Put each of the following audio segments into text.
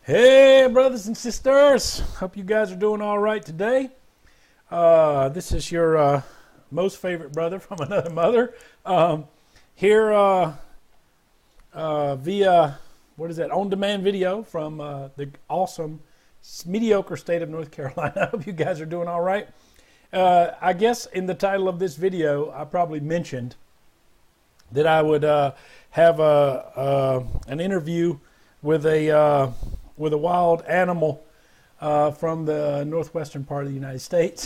Hey, brothers and sisters. Hope you guys are doing all right today. This is your most favorite brother from another mother. Here via, on-demand video from the awesome, mediocre state of North Carolina. I hope you guys are doing all right. I guess in the title of this video, I probably mentioned that I would have an interview with a wild animal from the northwestern part of the United States.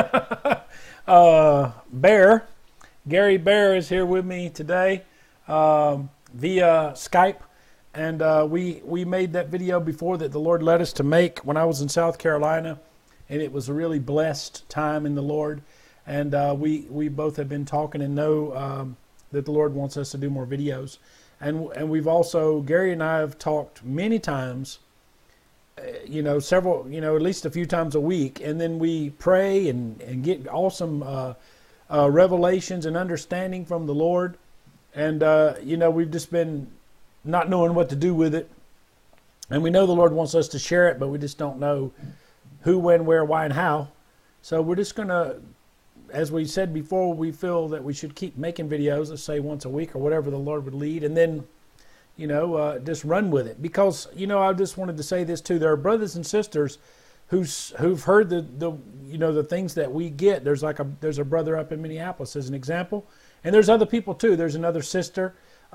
Bear. Gary Bear is here with me today via Skype. And we made that video before that the Lord led us to make when I was in South Carolina. And it was a really blessed time in the Lord. And we both have been talking and know that the Lord wants us to do more videos. And we've also, Gary and I have talked many times, several, at least a few times a week. And then we pray and get awesome revelations and understanding from the Lord. And, we've just been not knowing what to do with it. And we know the Lord wants us to share it, but we just don't know who, when, where, why, and how. So we're just going to, as we said before, we feel that we should keep making videos, let's say once a week or whatever the Lord would lead, and then, just run with it. Because, I just wanted to say this too. There are brothers and sisters who've heard the things that we get. There's a brother up in Minneapolis as an example, and there's other people too. There's another sister,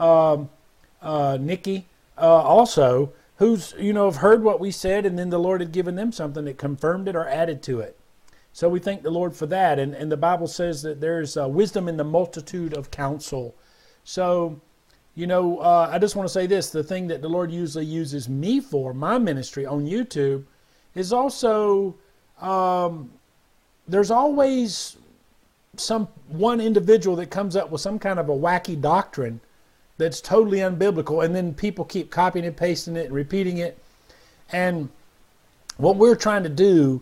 Nikki, also, who's have heard what we said, and then the Lord had given them something that confirmed it or added to it. So we thank the Lord for that. And the Bible says that there's wisdom in the multitude of counsel. So, I just want to say this. The thing that the Lord usually uses me for, my ministry on YouTube, is also, there's always one individual that comes up with some kind of a wacky doctrine that's totally unbiblical. And then people keep copying and pasting it and repeating it. And what we're trying to do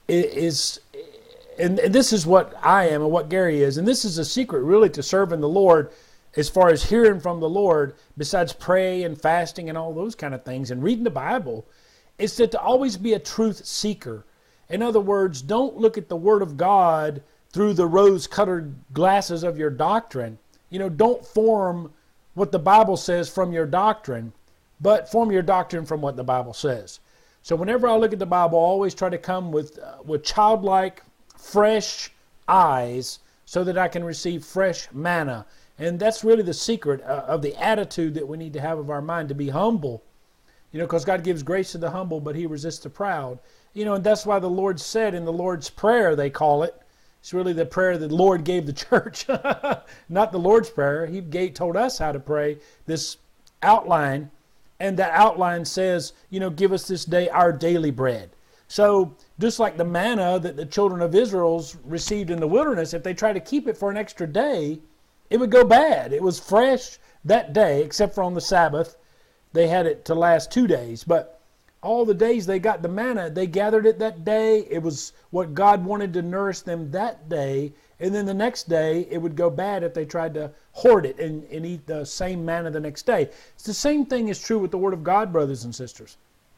is, and this is what I am and what Gary is, and this is a secret really to serving the Lord as far as hearing from the Lord, besides pray and fasting and all those kind of things and reading the Bible, is that to always be a truth seeker. In other words, don't look at the Word of God through the rose-colored glasses of your doctrine. Don't form what the Bible says from your doctrine, but form your doctrine from what the Bible says. So whenever I look at the Bible, I always try to come with childlike, fresh eyes so that I can receive fresh manna. And that's really the secret of the attitude that we need to have of our mind, to be humble. Because God gives grace to the humble, but He resists the proud. And that's why the Lord said in the Lord's Prayer, they call it. It's really the prayer that the Lord gave the church, not the Lord's Prayer. He told us how to pray, this outline. And that outline says, give us this day our daily bread. So just like the manna that the children of Israel received in the wilderness, if they try to keep it for an extra day, it would go bad. It was fresh that day, except for on the Sabbath. They had it to last 2 days. But all the days they got the manna, they gathered it that day. It was what God wanted to nourish them that day. And then the next day, it would go bad if they tried to hoard it and eat the same manna the next day. It's the same thing is true with the Word of God, brothers and sisters.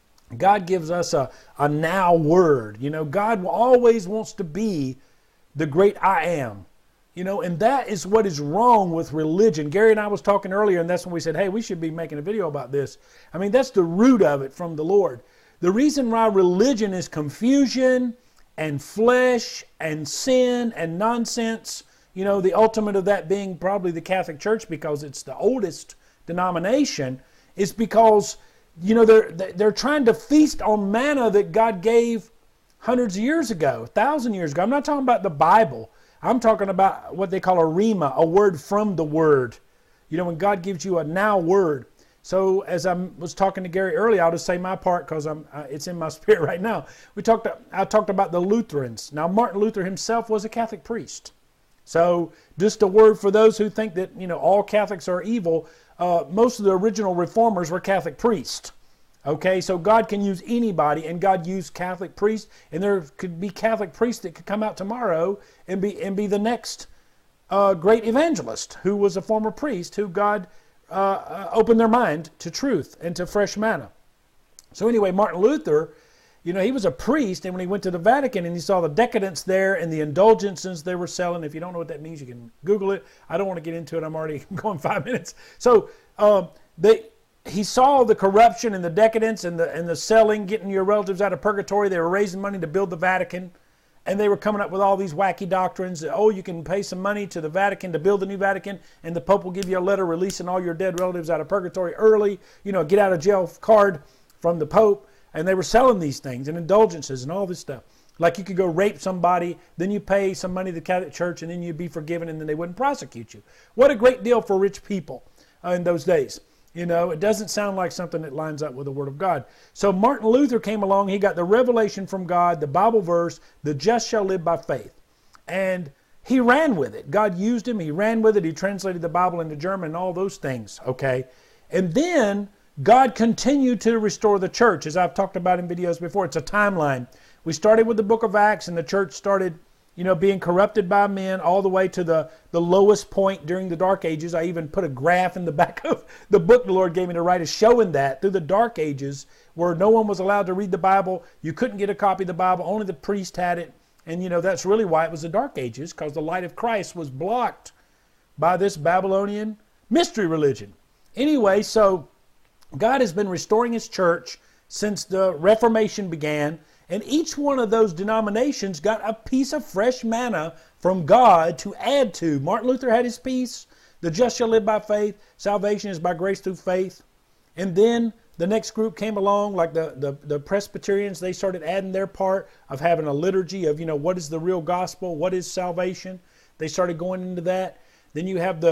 God gives us a now word. God always wants to be the great I am. And that is what is wrong with religion. Gary and I was talking earlier, and that's when we said, hey, we should be making a video about this. I mean, that's the root of it from the Lord. The reason why religion is confusion and flesh and sin and nonsense, the ultimate of that being probably the Catholic Church, because it's the oldest denomination, is because, they're trying to feast on manna that God gave hundreds of years ago, 1,000 years ago. I'm not talking about the Bible. I'm talking about what they call a rhema, a word from the Word. When God gives you a now word. So as I was talking to Gary earlier, I'll just say my part because it's in my spirit right now. I talked about the Lutherans. Now, Martin Luther himself was a Catholic priest. So just a word for those who think that all Catholics are evil. Most of the original reformers were Catholic priests. Okay, so God can use anybody, and God used Catholic priests, and there could be Catholic priests that could come out tomorrow and be the next great evangelist who was a former priest who God opened their mind to truth and to fresh manna. So anyway, Martin Luther, you know, he was a priest, and when he went to the Vatican and he saw the decadence there and the indulgences they were selling, if you don't know what that means, you can Google it. I don't want to get into it. I'm already going 5 minutes. So he saw the corruption and the decadence and the selling, getting your relatives out of purgatory. They were raising money to build the Vatican, and they were coming up with all these wacky doctrines. Oh, you can pay some money to the Vatican to build the new Vatican, and the Pope will give you a letter releasing all your dead relatives out of purgatory early. You know, get out of jail card from the Pope. And they were selling these things and indulgences and all this stuff. Like you could go rape somebody, then you pay some money to the Catholic Church, and then you'd be forgiven, and then they wouldn't prosecute you. What a great deal for rich people in those days. You know, it doesn't sound like something that lines up with the Word of God. So Martin Luther came along. He got the revelation from God, the Bible verse, the just shall live by faith. And he ran with it. God used him. He ran with it. He translated the Bible into German and all those things, okay? And then God continued to restore the church, as I've talked about in videos before. It's a timeline. We started with the book of Acts, and the church started, you know, being corrupted by men all the way to the lowest point during the Dark Ages. I even put a graph in the back of the book the Lord gave me to write, is showing that through the Dark Ages, where no one was allowed to read the Bible. You couldn't get a copy of the Bible. Only the priest had it. And, you know, that's really why it was the Dark Ages, because the light of Christ was blocked by this Babylonian mystery religion. Anyway, so God has been restoring His church since the Reformation began, and each one of those denominations got a piece of fresh manna from God to add to. Martin Luther had his piece, the just shall live by faith, salvation is by grace through faith. And then the next group came along, like the Presbyterians. They started adding their part of having a liturgy of, you know, what is the real gospel, what is salvation. They started going into that. Then you have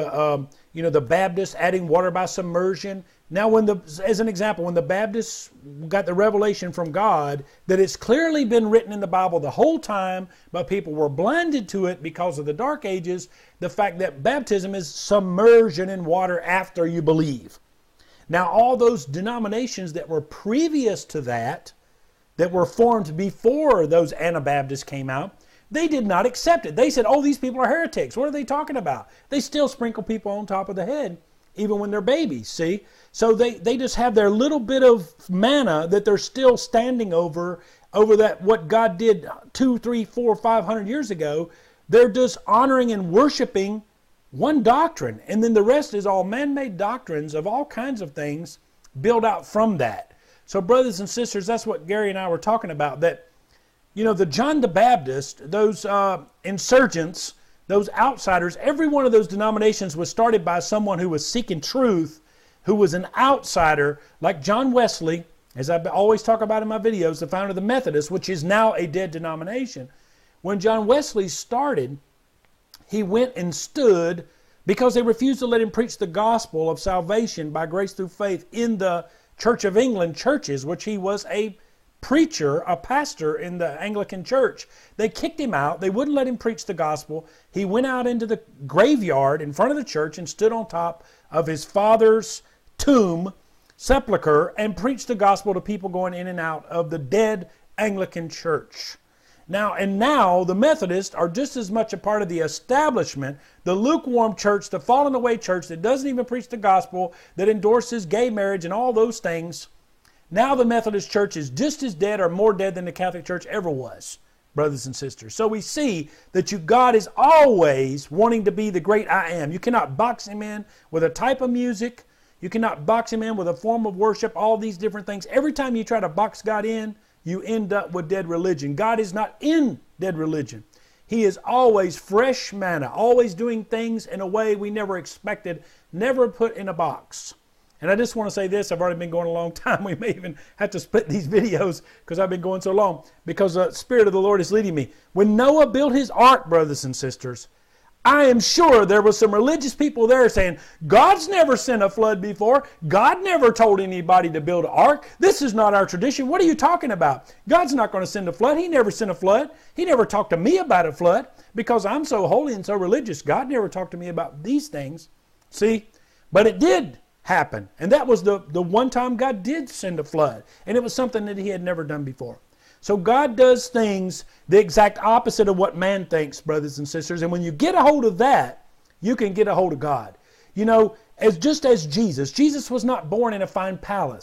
the Baptists adding water by submersion. Now, as an example, when the Baptists got the revelation from God that it's clearly been written in the Bible the whole time, but people were blinded to it because of the Dark Ages, the fact that baptism is submersion in water after you believe. Now, all those denominations that were previous to that were formed before those Anabaptists came out, they did not accept it. They said, oh, these people are heretics. What are they talking about? They still sprinkle people on top of the head, even when they're babies, see? So they just have their little bit of manna that they're still standing over that what God did 2, 3, 4, 500 years ago. They're just honoring and worshiping one doctrine. And then the rest is all man-made doctrines of all kinds of things built out from that. So brothers and sisters, that's what Gary and I were talking about, that, you know, the John the Baptist, those insurgents, those outsiders, every one of those denominations was started by someone who was seeking truth, who was an outsider, like John Wesley, as I always talk about in my videos, the founder of the Methodists, which is now a dead denomination. When John Wesley started, he went and stood because they refused to let him preach the gospel of salvation by grace through faith in the Church of England churches, which he was a preacher, a pastor in the Anglican church. They kicked him out. They wouldn't let him preach the gospel. He went out into the graveyard in front of the church and stood on top of his father's tomb, sepulcher, and preached the gospel to people going in and out of the dead Anglican church. Now the Methodists are just as much a part of the establishment, the lukewarm church, the fallen away church that doesn't even preach the gospel, that endorses gay marriage and all those things. Now the Methodist Church is just as dead or more dead than the Catholic Church ever was, brothers and sisters. So we see that God is always wanting to be the great I am. You cannot box Him in with a type of music. You cannot box Him in with a form of worship, all these different things. Every time you try to box God in, you end up with dead religion. God is not in dead religion. He is always fresh manna, always doing things in a way we never expected, never put in a box. And I just want to say this, I've already been going a long time. We may even have to split these videos because I've been going so long, because the Spirit of the Lord is leading me. When Noah built his ark, brothers and sisters, I am sure there were some religious people there saying, God's never sent a flood before. God never told anybody to build an ark. This is not our tradition. What are you talking about? God's not going to send a flood. He never sent a flood. He never talked to me about a flood because I'm so holy and so religious. God never talked to me about these things. See? But it did happen. And that was the one time God did send a flood. And it was something that He had never done before. So God does things the exact opposite of what man thinks, brothers and sisters. And when you get a hold of that, you can get a hold of God. You know, just as Jesus was not born in a fine palace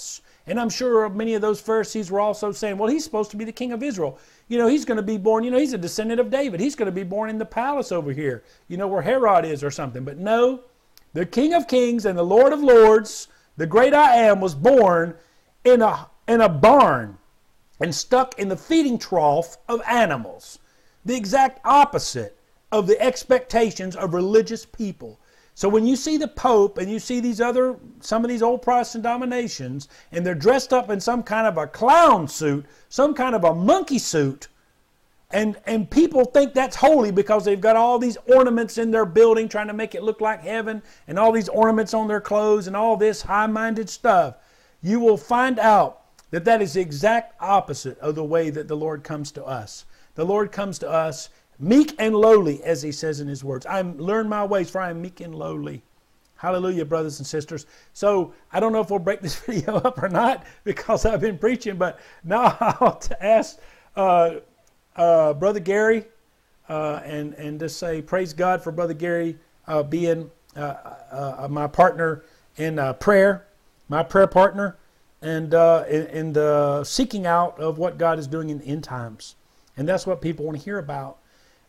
And I'm sure many of those Pharisees were also saying, well, he's supposed to be the king of Israel. You know, he's going to be born, you know, he's a descendant of David. He's going to be born in the palace over here, you know, where Herod is or something. But no, the King of Kings and the Lord of Lords, the great I Am, was born in a barn and stuck in the feeding trough of animals. The exact opposite of the expectations of religious people. So when you see the Pope and you see some of these old Protestant denominations, and they're dressed up in some kind of a clown suit, some kind of a monkey suit, and people think that's holy because they've got all these ornaments in their building trying to make it look like heaven, and all these ornaments on their clothes and all this high-minded stuff, you will find out that that is the exact opposite of the way that the Lord comes to us. The Lord comes to us meek and lowly, as he says in his words. I learned my ways, for I am meek and lowly. Hallelujah, brothers and sisters. So I don't know if we'll break this video up or not because I've been preaching, but now I'll ask Brother Gary and just say praise God for Brother Gary being my partner in prayer, my prayer partner, and in the seeking out of what God is doing in the end times. And that's what people want to hear about.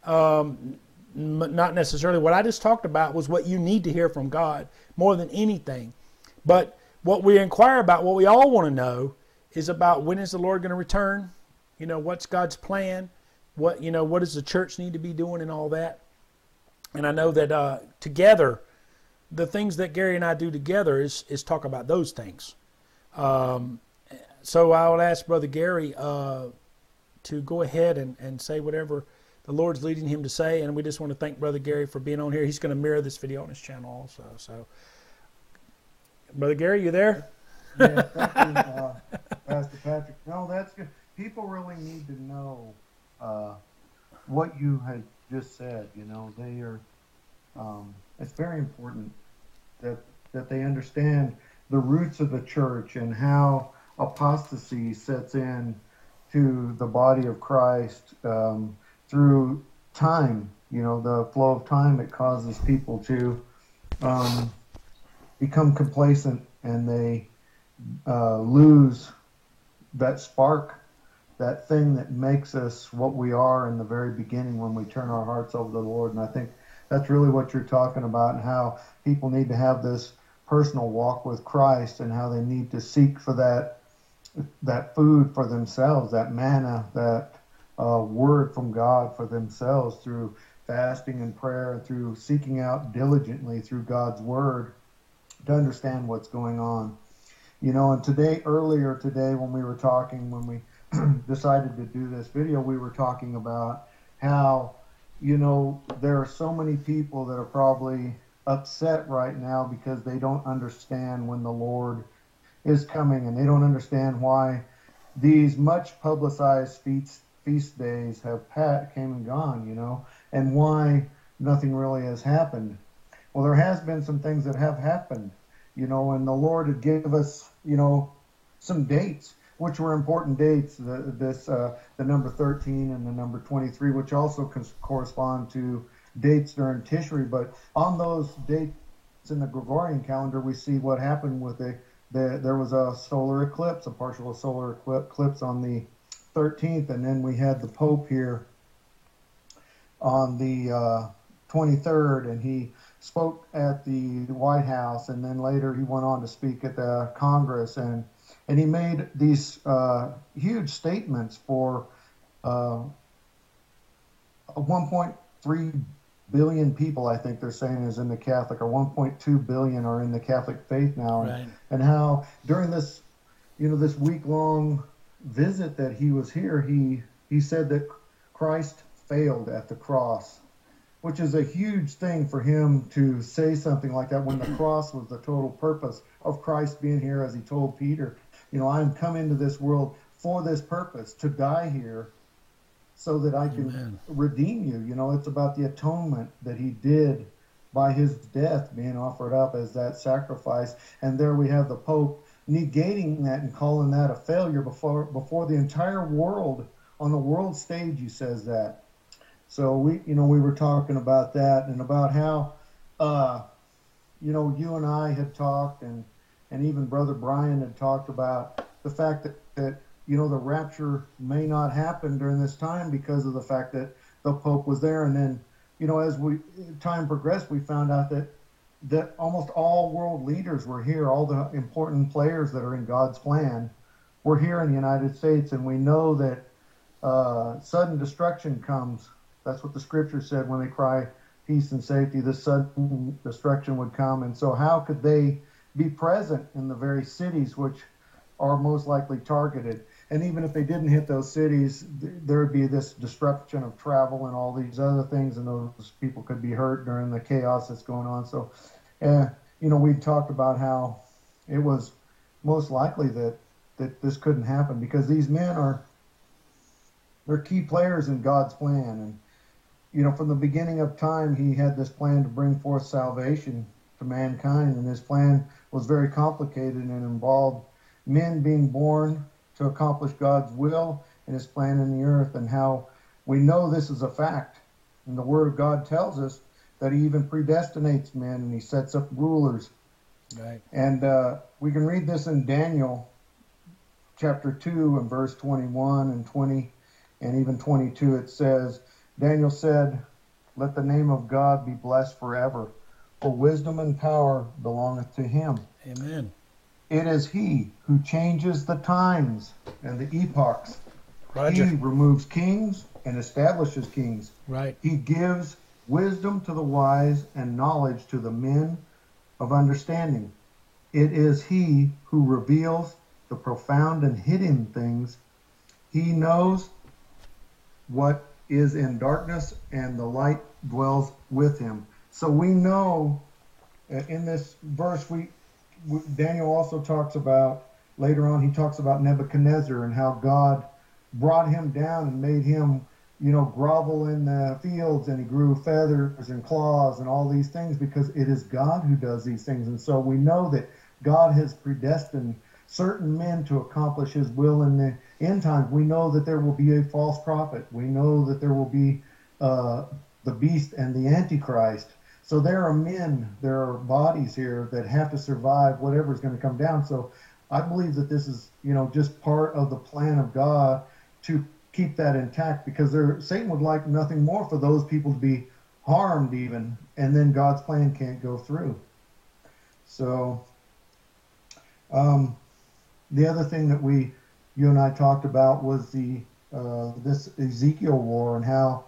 Not necessarily what I just talked about was what you need to hear from God more than anything. But what we inquire about, what we all want to know, is about when is the Lord going to return? You know, what's God's plan? What does the church need to be doing and all that? And I know that together, the things that Gary and I do together is talk about those things. So I would ask Brother Gary to go ahead and say whatever the Lord's leading him to say, and we just want to thank Brother Gary for being on here. He's going to mirror this video on his channel also. So, Brother Gary, you there? Yeah, thank you, Pastor Patrick. No, that's good. People really need to know what you had just said. You know, they are. It's very important that they understand the roots of the church and how apostasy sets in to the body of Christ through time. You know, the flow of time, it causes people to become complacent, and they lose that spark, that thing that makes us what we are in the very beginning when we turn our hearts over to the Lord. And I think that's really what you're talking about, and how people need to have this personal walk with Christ, and how they need to seek for that food for themselves, that manna, that word from God for themselves through fasting and prayer, and through seeking out diligently through God's word to understand what's going on. You know, and earlier today when we were talking, when we decided to do this video, we were talking about how, you know, there are so many people that are probably upset right now because they don't understand when the Lord is coming, and they don't understand why these much publicized feast days have came and gone, you know, and why nothing really has happened. Well, there has been some things that have happened, you know, and the Lord had given us, you know, some dates, which were important dates, the number 13 and the number 23, which also correspond to dates during Tishri. But on those dates in the Gregorian calendar, we see what happened with there was a solar eclipse, a partial solar eclipse on the 13th, and then we had the Pope here on the 23rd, and he spoke at the White House, and then later he went on to speak at the Congress, and he made these huge statements for 1.3 billion people, I think they're saying, is in the Catholic, or 1.2 billion are in the Catholic faith now. Right. And how during this, you know, this week-long visit that he was here, he said that Christ failed at the cross, which is a huge thing for him to say something like that when the cross was the total purpose of Christ being here, as he told Peter, you know, I am come into this world for this purpose, to die here so that I can redeem you. You know, it's about the atonement that he did by his death being offered up as that sacrifice. And there we have the Pope negating that and calling that a failure before the entire world, on the world stage. He says that. So we were talking about that, and about how you and I had talked, and even Brother Brian had talked about the fact that the rapture may not happen during this time because of the fact that the Pope was there. And then, as time progressed, we found out that almost all world leaders were here. All the important players that are in God's plan were here in the United States. And we know that sudden destruction comes. That's what the scripture said when they cry peace and safety, this sudden destruction would come. And so how could they be present in the very cities which are most likely targeted? And even if they didn't hit those cities, there would be this disruption of travel and all these other things, and those people could be hurt during the chaos that's going on. So, we talked about how it was most likely that this couldn't happen because these men they're key players in God's plan. And, from the beginning of time, he had this plan to bring forth salvation to mankind. And his plan was very complicated and involved men being born to accomplish God's will and his plan in the earth. And how we know this is a fact. And the word of God tells us that he even predestinates men and he sets up rulers. Right. And we can read this in Daniel chapter 2 and verse 21 and 20 and even 22. It says, Daniel said, "Let the name of God be blessed forever, for wisdom and power belongeth to him." Amen. It is he who changes the times and the epochs. Roger. He removes kings and establishes kings. Right. He gives wisdom to the wise and knowledge to the men of understanding. It is he who reveals the profound and hidden things. He knows what is in darkness, and the light dwells with him. So we know in this verse, Daniel also talks about, later on, he talks about Nebuchadnezzar and how God brought him down and made him, grovel in the fields, and he grew feathers and claws and all these things because it is God who does these things. And so we know that God has predestined certain men to accomplish his will in the end times. We know that there will be a false prophet. We know that there will be the beast and the antichrist. So there are men, there are bodies here that have to survive whatever is going to come down. So I believe that this is, just part of the plan of God to keep that intact, because Satan would like nothing more for those people to be harmed even, and then God's plan can't go through. So the other thing that you and I talked about was this Ezekiel war and how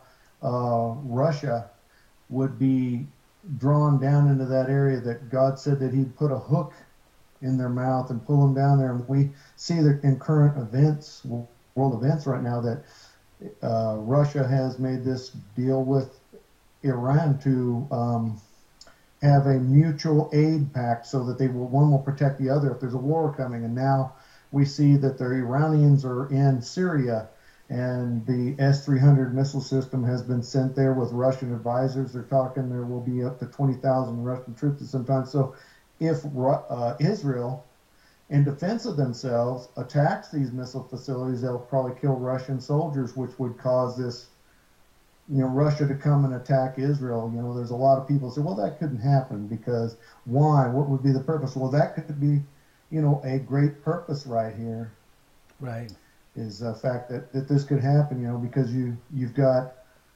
Russia would be drawn down into that area, that God said that he'd put a hook in their mouth and pull them down there. And we see that in current events, world events right now, that Russia has made this deal with Iran to have a mutual aid pact so that one will protect the other if there's a war coming. And now we see that the Iranians are in Syria, and the S-300 missile system has been sent there with Russian advisors. They're talking there will be up to 20,000 Russian troops at some time. So if Israel, in defense of themselves, attacks these missile facilities, they'll probably kill Russian soldiers, which would cause this, Russia to come and attack Israel. There's a lot of people who say, well, that couldn't happen because why? What would be the purpose? Well, that could be, a great purpose right here. Right. Is the fact that this could happen, because you've got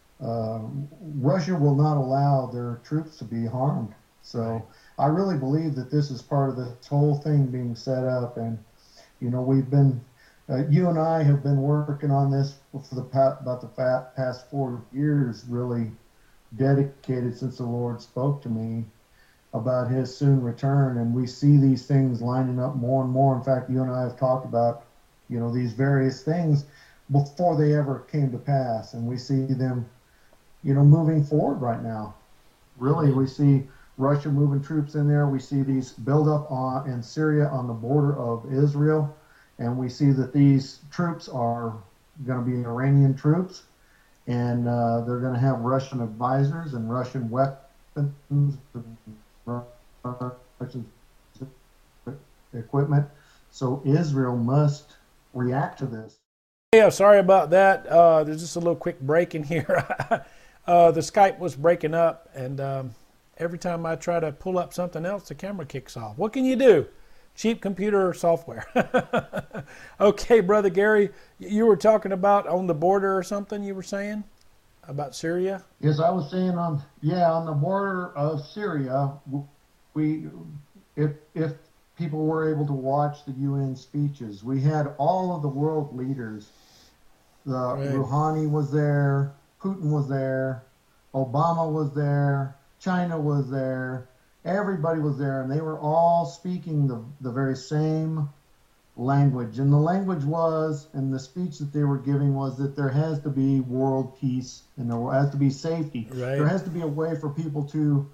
Russia will not allow their troops to be harmed. So right. I really believe that this is part of this whole thing being set up. And, we've been, you and I have been working on this for about the past 4 years, really dedicated since the Lord spoke to me about his soon return. And we see these things lining up more and more. In fact, you and I have talked about, these various things before they ever came to pass. And we see them, moving forward right now. Really, we see Russia moving troops in there. We see these build up in Syria on the border of Israel. And we see that these troops are going to be Iranian troops. And they're going to have Russian advisors and Russian weapons, Russian equipment. So Israel must react to this. Yeah, sorry about that. There's just a little quick break in here. The Skype was breaking up, and every time I try to pull up something else, the camera kicks off. What can you do? cheap computer software. Okay, Brother Gary, you were talking about on the border or something you were saying about Syria? Yes, I was saying on the border of Syria, we if people were able to watch the UN speeches, we had all of the world leaders. Right. Rouhani was there, Putin was there, Obama was there, China was there, everybody was there, and they were all speaking the very same language. And the language was, and the speech that they were giving was that there has to be world peace and there has to be safety. Right. There has to be a way for people to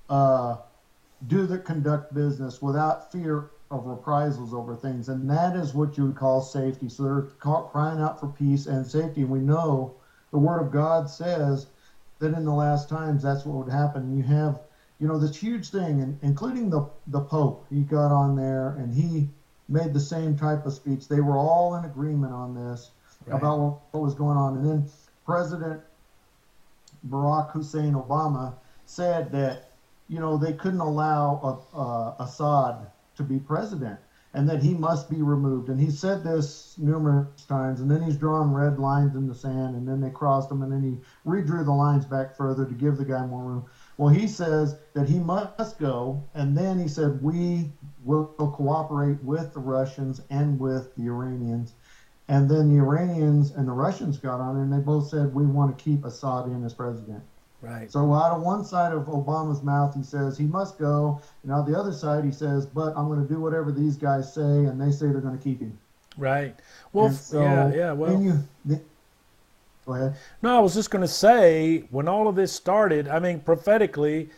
conduct business without fear of reprisals over things, and that is what you would call safety. So they're crying out for peace and safety, and we know the Word of God says that in the last times that's what would happen. You have, this huge thing, including the Pope. He got on there and he made the same type of speech. They were all in agreement on this, right, about what was going on. And then President Barack Hussein Obama said that, they couldn't allow Assad to be president and that he must be removed. And he said this numerous times, and then he's drawn red lines in the sand, and then they crossed them, and then he redrew the lines back further to give the guy more room. Well, he says that he must go, and then he said, we will cooperate with the Russians and with the Iranians. And then the Iranians and the Russians got on it, and they both said, we want to keep Assad in as president. Right. So out of one side of Obama's mouth, he says he must go, and out the other side, he says, but I'm going to do whatever these guys say, and they say they're going to keep him. Right. Well, so yeah. Well, go ahead. No, I was just going to say, when all of this started, I mean, prophetically,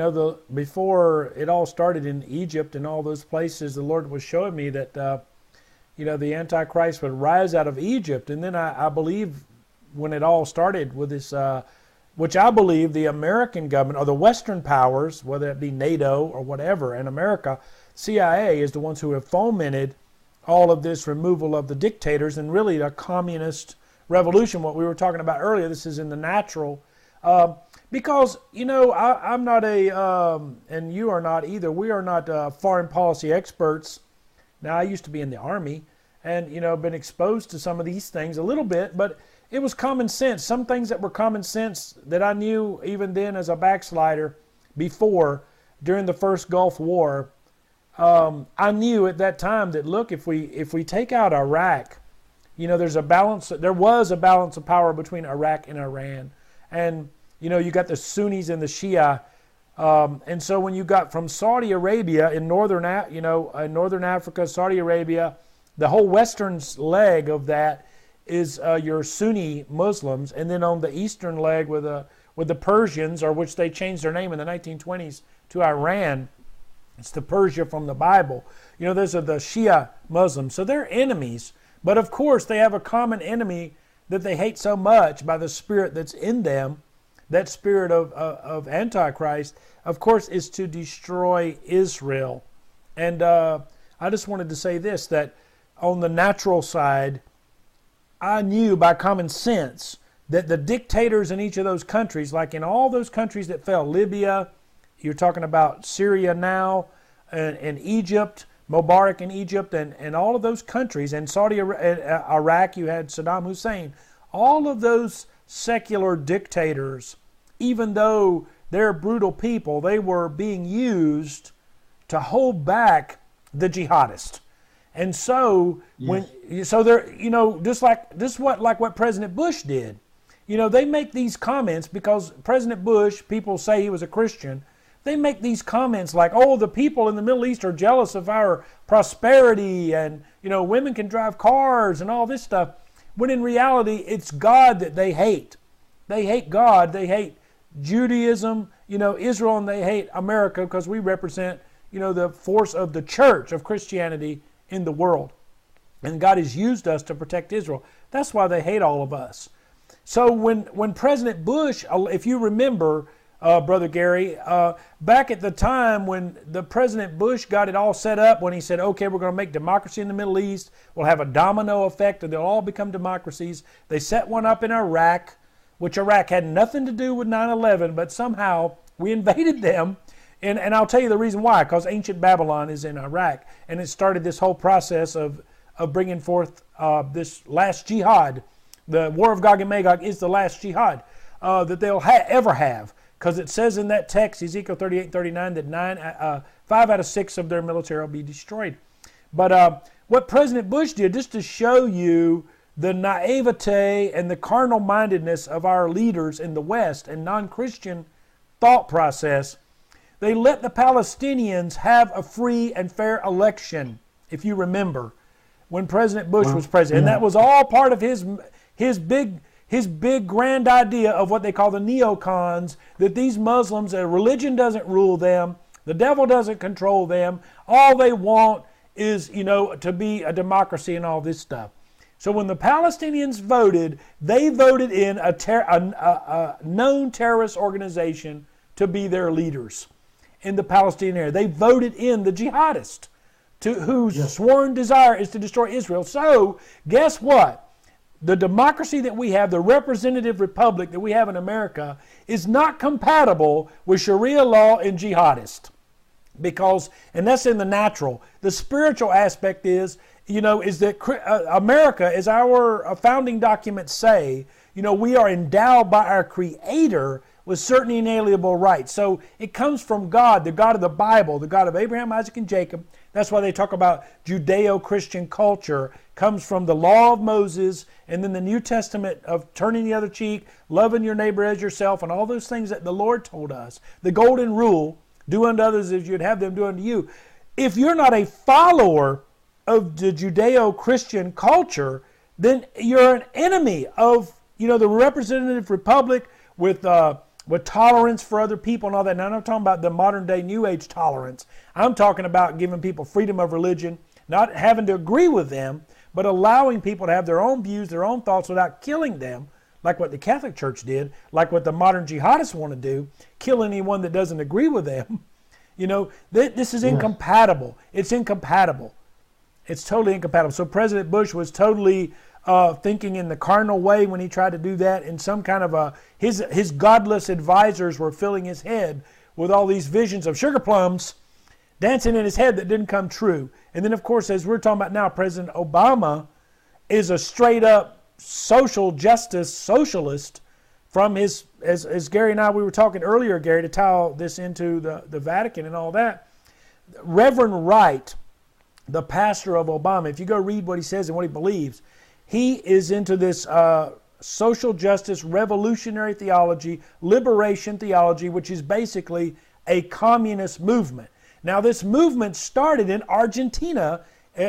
before it all started in Egypt and all those places, the Lord was showing me that, the Antichrist would rise out of Egypt. And then I believe when it all started with this, which I believe the American government or the Western powers, whether it be NATO or whatever, and America, CIA is the ones who have fomented all of this removal of the dictators and really a communist revolution, what we were talking about earlier. This is in the natural. Because, I'm not and you are not either, we are not foreign policy experts. Now, I used to be in the Army and, been exposed to some of these things a little bit, but it was common sense. Some things that were common sense that I knew even then as a backslider before, during the first Gulf War, I knew at that time that, look, if we take out Iraq, there was a balance of power between Iraq and Iran. And, you got the Sunnis and the Shia. And so when you got from Saudi Arabia in northern Africa, Saudi Arabia, the whole western leg of that is your Sunni Muslims, and then on the eastern leg with the Persians, or which they changed their name in the 1920s to Iran. It's the Persia from the Bible. Those are the Shia Muslims. So they're enemies, but of course they have a common enemy that they hate so much by the spirit that's in them. That spirit of Antichrist, of course, is to destroy Israel. And I just wanted to say this, that on the natural side, I knew by common sense that the dictators in each of those countries, like in all those countries that fell, Libya, you're talking about Syria now, and Egypt, Mubarak in Egypt, and all of those countries, and Iraq, you had Saddam Hussein. All of those secular dictators, even though they're brutal people, they were being used to hold back the jihadists. And so, yes, they're, just like what President Bush did. They make these comments because President Bush, people say he was a Christian. They make these comments like, oh, the people in the Middle East are jealous of our prosperity, and, women can drive cars and all this stuff. When in reality, it's God that they hate. They hate God. They hate Judaism, Israel, and they hate America because we represent, the force of the church of Christianity in the world. And God has used us to protect Israel. That's why they hate all of us. So when President Bush, if you remember, Brother Gary, back at the time when the President Bush got it all set up, when he said, okay, we're going to make democracy in the Middle East, we'll have a domino effect and they'll all become democracies. They set one up in Iraq, which Iraq had nothing to do with 9/11, but somehow we invaded them. And I'll tell you the reason why, because ancient Babylon is in Iraq, and it started this whole process of bringing forth this last jihad. The war of Gog and Magog is the last jihad that they'll ever have, because it says in that text, Ezekiel 38:39, that 5 out of 6 of their military will be destroyed. But what President Bush did, just to show you the naivete and the carnal-mindedness of our leaders in the West and non-Christian thought process, they let the Palestinians have a free and fair election, if you remember, when President Bush was president. And that was all part of his big grand idea of what they call the neocons, that these Muslims, religion doesn't rule them, the devil doesn't control them, all they want is, to be a democracy and all this stuff. So when the Palestinians voted, they voted in a known terrorist organization to be their leaders in the Palestinian area. They voted in the jihadists, whose sworn desire is to destroy Israel. So guess what? The democracy that we have, the representative republic that we have in America, is not compatible with Sharia law and jihadist. And that's in the natural. The spiritual aspect is that America, as our founding documents say, we are endowed by our Creator with certain inalienable rights. So it comes from God, the God of the Bible, the God of Abraham, Isaac, and Jacob. That's why they talk about Judeo-Christian culture. Comes from the law of Moses, and then the New Testament of turning the other cheek, loving your neighbor as yourself, and all those things that the Lord told us. The golden rule, do unto others as you'd have them do unto you. If you're not a follower of the Judeo-Christian culture, then you're an enemy of the representative republic with tolerance for other people and all that. Now, I'm not talking about the modern day New Age tolerance. I'm talking about giving people freedom of religion, not having to agree with them, but allowing people to have their own views, their own thoughts without killing them, like what the Catholic Church did, like what the modern jihadists want to do, kill anyone that doesn't agree with them. This is incompatible. It's incompatible. It's totally incompatible. So President Bush was totally thinking in the carnal way when he tried to do that. In some kind of his godless advisors were filling his head with all these visions of sugar plums dancing in his head that didn't come true. And then, of course, as we're talking about now, President Obama is a straight-up social justice socialist from his, as Gary and we were talking earlier, Gary, to tie all this into the Vatican and all that. Reverend Wright, the pastor of Obama, if you go read what he says and what he believes, he is into this social justice, revolutionary theology, liberation theology, which is basically a communist movement. Now, this movement started in Argentina,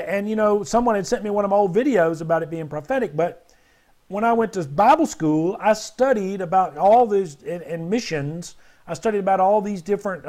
and someone had sent me one of my old videos about it being prophetic, but when I went to Bible school, I studied about all these, in missions, I studied about all these different,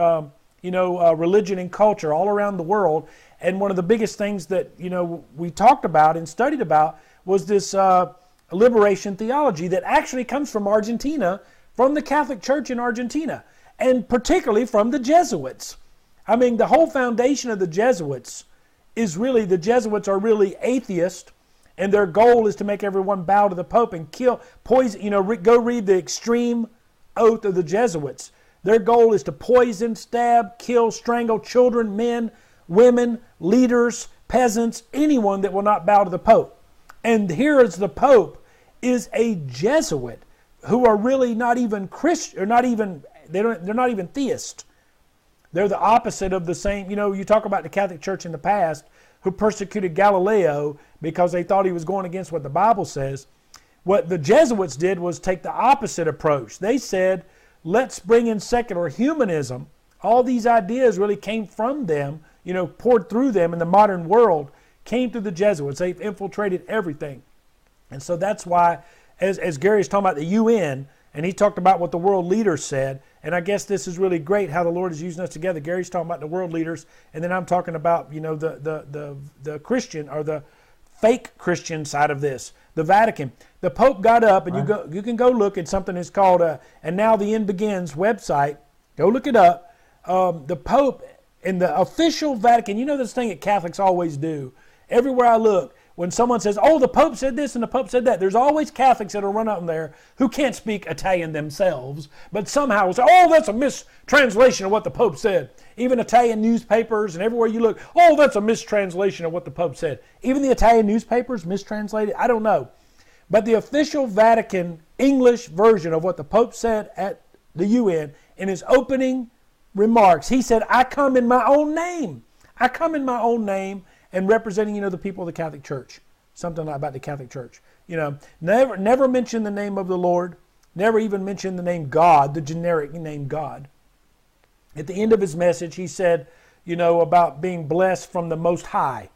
religion and culture all around the world, and one of the biggest things that, we talked about and studied about was this liberation theology that actually comes from Argentina, from the Catholic Church in Argentina, and particularly from the Jesuits. I mean, the whole foundation of the Jesuits is really, the Jesuits are really atheist, and their goal is to make everyone bow to the Pope and kill, poison, go read the extreme oath of the Jesuits. Their goal is to poison, stab, kill, strangle children, men, women, leaders, peasants, anyone that will not bow to the Pope. And here is the Pope is a Jesuit who are really not even Christian, or they're not even theist. They're the opposite of the same. You talk about the Catholic Church in the past who persecuted Galileo because they thought he was going against what the Bible says. What the Jesuits did was take the opposite approach. They said, let's bring in secular humanism. All these ideas really came from them, poured through them in the modern world, came through the Jesuits. They've infiltrated everything. And so that's why, as Gary's talking about the UN, and he talked about what the world leaders said, and I guess this is really great how the Lord is using us together. Gary's talking about the world leaders, and then I'm talking about, the Christian, or the fake Christian side of this, the Vatican. The Pope got up, and you can go look at something that's called And Now the End Begins website. Go look it up. The Pope in the official Vatican, this thing that Catholics always do. Everywhere I look, when someone says, oh, the Pope said this and the Pope said that, there's always Catholics that will run up there who can't speak Italian themselves, but somehow will say, oh, that's a mistranslation of what the Pope said. Even Italian newspapers and everywhere you look, oh, that's a mistranslation of what the Pope said. Even the Italian newspapers mistranslated? I don't know. But the official Vatican English version of what the Pope said at the UN in his opening remarks, he said, I come in my own name. I come in my own name and representing, the people of the Catholic Church. Something like about the Catholic Church. Never mention the name of the Lord. Never even mention the name God, the generic name God. At the end of his message, he said, about being blessed from the Most High.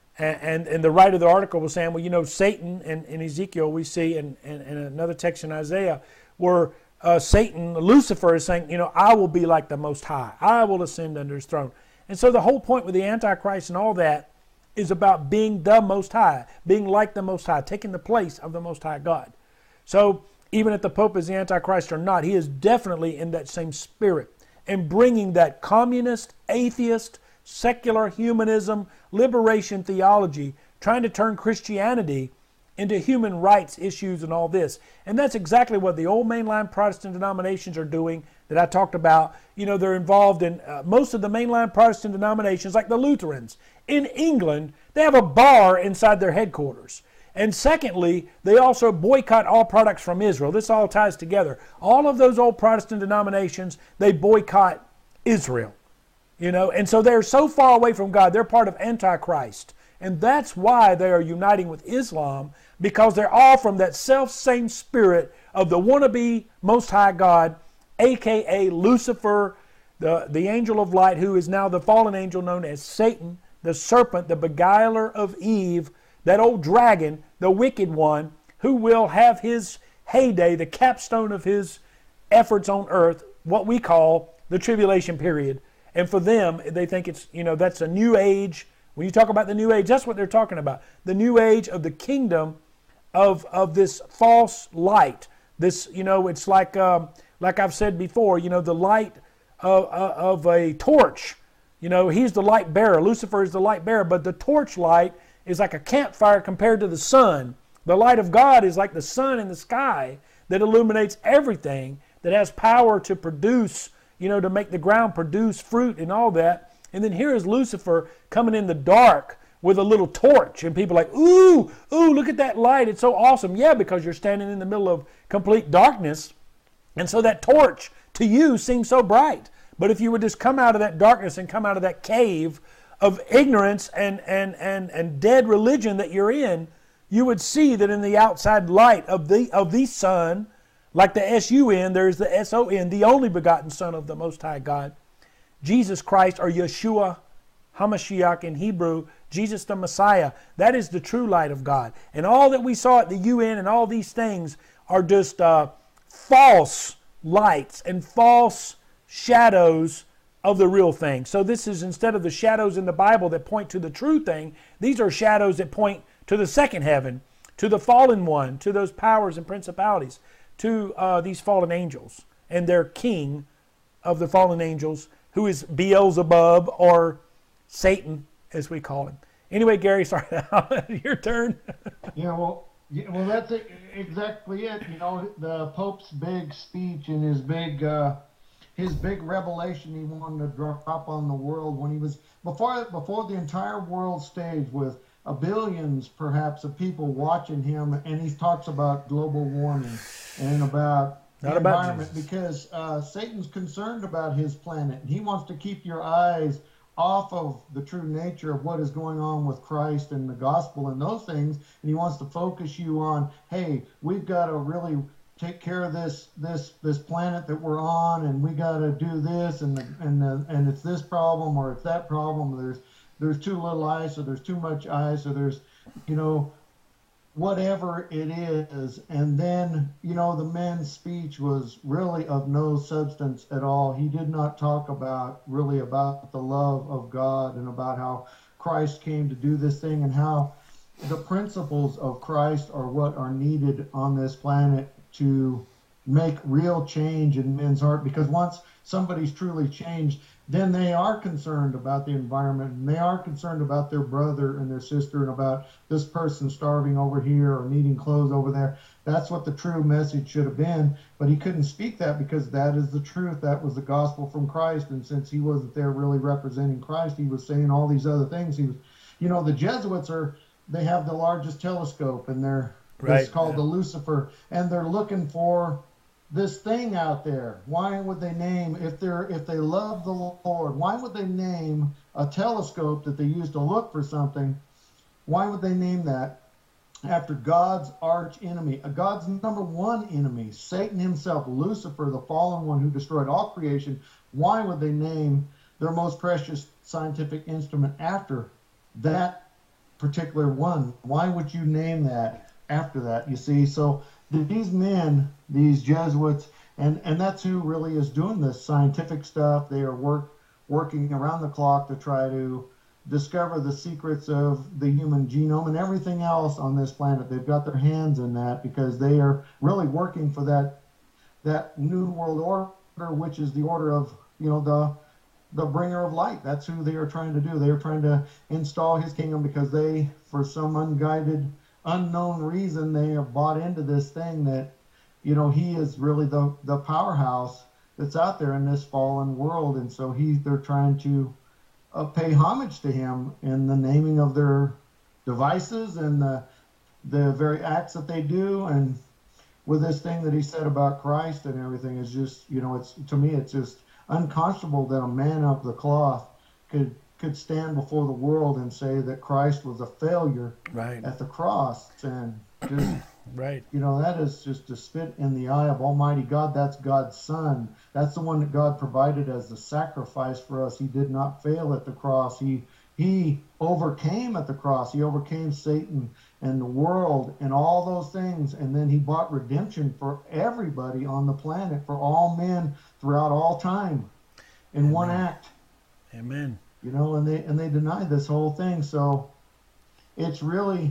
And the writer of the article was saying, well, Satan in Ezekiel, we see in another text in Isaiah, where Satan, Lucifer, is saying, I will be like the Most High. I will ascend under his throne. And so the whole point with the Antichrist and all that is about being the Most High, being like the Most High, taking the place of the Most High God. So even if the Pope is the Antichrist or not, he is definitely in that same spirit and bringing that communist, atheist, secular humanism, liberation theology, trying to turn Christianity into human rights issues and all this. And that's exactly what the old mainline Protestant denominations are doing that I talked about. They're involved in most of the mainline Protestant denominations, like the Lutherans. In England, they have a bar inside their headquarters. And secondly, they also boycott all products from Israel. This all ties together. All of those old Protestant denominations, they boycott Israel. And so they're so far away from God, they're part of Antichrist. And that's why they are uniting with Islam, because they're all from that self-same spirit of the wannabe Most High God, a.k.a. Lucifer, the angel of light, who is now the fallen angel known as Satan, the serpent, the beguiler of Eve, that old dragon, the wicked one, who will have his heyday, the capstone of his efforts on earth, what we call the tribulation period. And for them, they think it's, that's a new age. When you talk about the new age, that's what they're talking about. The new age of the kingdom of this false light. This, it's like I've said before, the light of a torch. He's the light bearer. Lucifer is the light bearer, but the torch light is like a campfire compared to the sun. The light of God is like the sun in the sky that illuminates everything, that has power to produce, to make the ground produce fruit and all that. And then here is Lucifer coming in the dark with a little torch, and people are like, ooh, look at that light. It's so awesome. Yeah, because you're standing in the middle of complete darkness. And so that torch to you seems so bright. But if you would just come out of that darkness and come out of that cave of ignorance and dead religion that you're in, you would see that in the outside light of the sun, like the S-U-N, there's the S-O-N, the only begotten Son of the Most High God, Jesus Christ, or Yeshua HaMashiach in Hebrew, Jesus the Messiah. That is the true light of God. And all that we saw at the UN and all these things are just false lights and false shadows of the real thing. So this is, instead of the shadows in the Bible that point to the true thing, these are shadows that point to the second heaven, to the fallen one, to those powers and principalities, to these fallen angels and their king of the fallen angels, who is Beelzebub, or Satan, as we call him. Anyway, Gary, sorry, your turn. Well, that's exactly it. The Pope's big speech and his big revelation he wanted to drop on the world when he was before the entire world stage with billions perhaps of people watching him, and he talks about global warming and about the environment, because Satan's concerned about his planet, and he wants to keep your eyes off of the true nature of what is going on with Christ and the gospel and those things, and he wants to focus you on, hey, we've got to really take care of this planet that we're on, and we got to do this, and it's this problem or it's that problem. There's too little ice, or there's too much ice, or there's whatever it is. And then the man's speech was really of no substance at all. He did not talk about the love of God and about how Christ came to do this thing, and how the principles of Christ are what are needed on this planet to make real change in men's heart, because once somebody's truly changed, then they are concerned about the environment, and they are concerned about their brother and their sister, and about this person starving over here or needing clothes over there. That's what the true message should have been, but he couldn't speak that because that is the truth. That was the gospel from Christ, and since he wasn't there really representing Christ, he was saying all these other things. He was, the Jesuits they have the largest telescope, and it's called the Lucifer, and they're looking for this thing out there. Why would they name, if they love the Lord, why would they name a telescope that they use to look for something? Why would they name that after God's arch enemy, God's number one enemy, Satan himself, Lucifer, the fallen one who destroyed all creation? Why would they name their most precious scientific instrument after that particular one? Why would you name that after that? You see, so these men, these Jesuits, and that's who really is doing this scientific stuff. They are working around the clock to try to discover the secrets of the human genome and everything else on this planet. They've got their hands in that because they are really working for that new world order, which is the order of, the bringer of light. That's who they are trying to do. They are trying to install his kingdom because they, for some unguided, unknown reason, they have bought into this thing that, he is really the powerhouse that's out there in this fallen world. And so they're trying to pay homage to him in the naming of their devices and the very acts that they do. And with this thing that he said about Christ and everything is just, it's, to me, it's just unconscionable that a man of the cloth could stand before the world and say that Christ was a failure at the cross. And just, that is just to spit in the eye of Almighty God. That's God's Son. That's the one that God provided as the sacrifice for us. He did not fail at the cross. He overcame at the cross. He overcame Satan and the world and all those things. And then he bought redemption for everybody on the planet, for all men throughout all time in one act. Amen. And they deny this whole thing. So it's really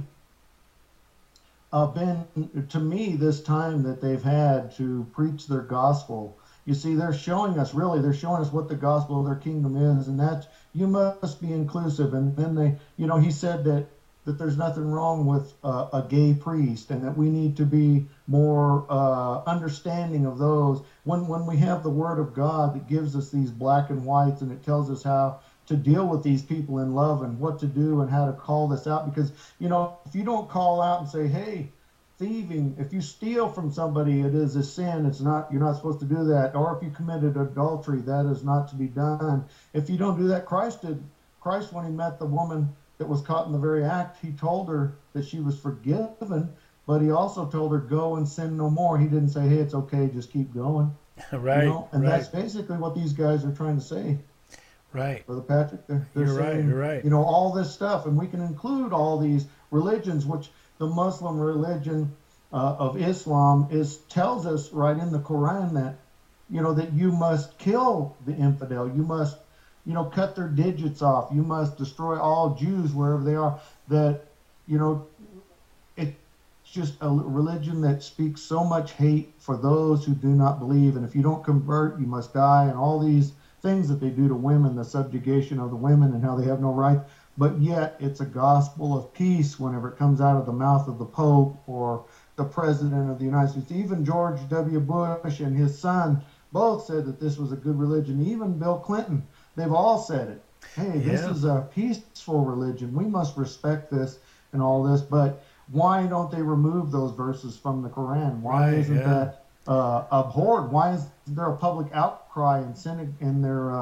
been, to me, this time that they've had to preach their gospel. You see, they're showing us what the gospel of their kingdom is, and that you must be inclusive. And then they, he said that there's nothing wrong with a gay priest, and that we need to be more understanding of those. When we have the Word of God that gives us these black and whites, and it tells us how to deal with these people in love and what to do and how to call this out. Because, if you don't call out and say, hey, thieving, if you steal from somebody, it is a sin. You're not supposed to do that. Or if you committed adultery, that is not to be done. If you don't do that, Christ, when he met the woman that was caught in the very act, he told her that she was forgiven, but he also told her, go and sin no more. He didn't say, hey, it's okay, just keep going. That's basically what these guys are trying to say. Brother Patrick, they're saying, you're right. All this stuff, and we can include all these religions, which the Muslim religion of Islam tells us right in the Quran that, that you must kill the infidel, you must, cut their digits off, you must destroy all Jews wherever they are. That, it's just a religion that speaks so much hate for those who do not believe, and if you don't convert, you must die, and all these things that they do to women, the subjugation of the women and how they have no right. But yet it's a gospel of peace whenever it comes out of the mouth of the Pope or the President of the United States. Even George W. Bush and his son both said that this was a good religion. Even Bill Clinton, they've all said it. Hey, this is a peaceful religion. We must respect this and all this. But why don't they remove those verses from the Quran? Why isn't that abhorred? Why is there a public outcry and sin in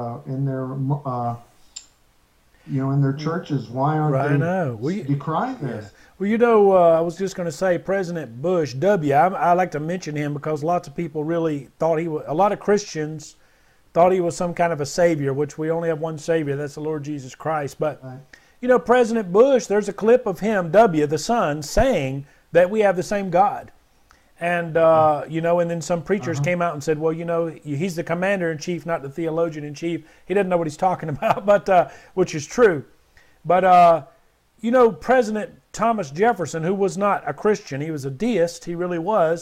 their churches? Why aren't they decrying this? Well, I was just going to say President Bush I like to mention him because lots of people really thought a lot of Christians thought he was some kind of a savior, which we only have one savior, that's the Lord Jesus Christ. But President Bush, there's a clip of him, the son, saying that we have the same God. And, and then some preachers came out and said, well, he's the commander-in-chief, not the theologian-in-chief. He doesn't know what he's talking about, but which is true. But, President Thomas Jefferson, who was not a Christian, he was a deist, he really was.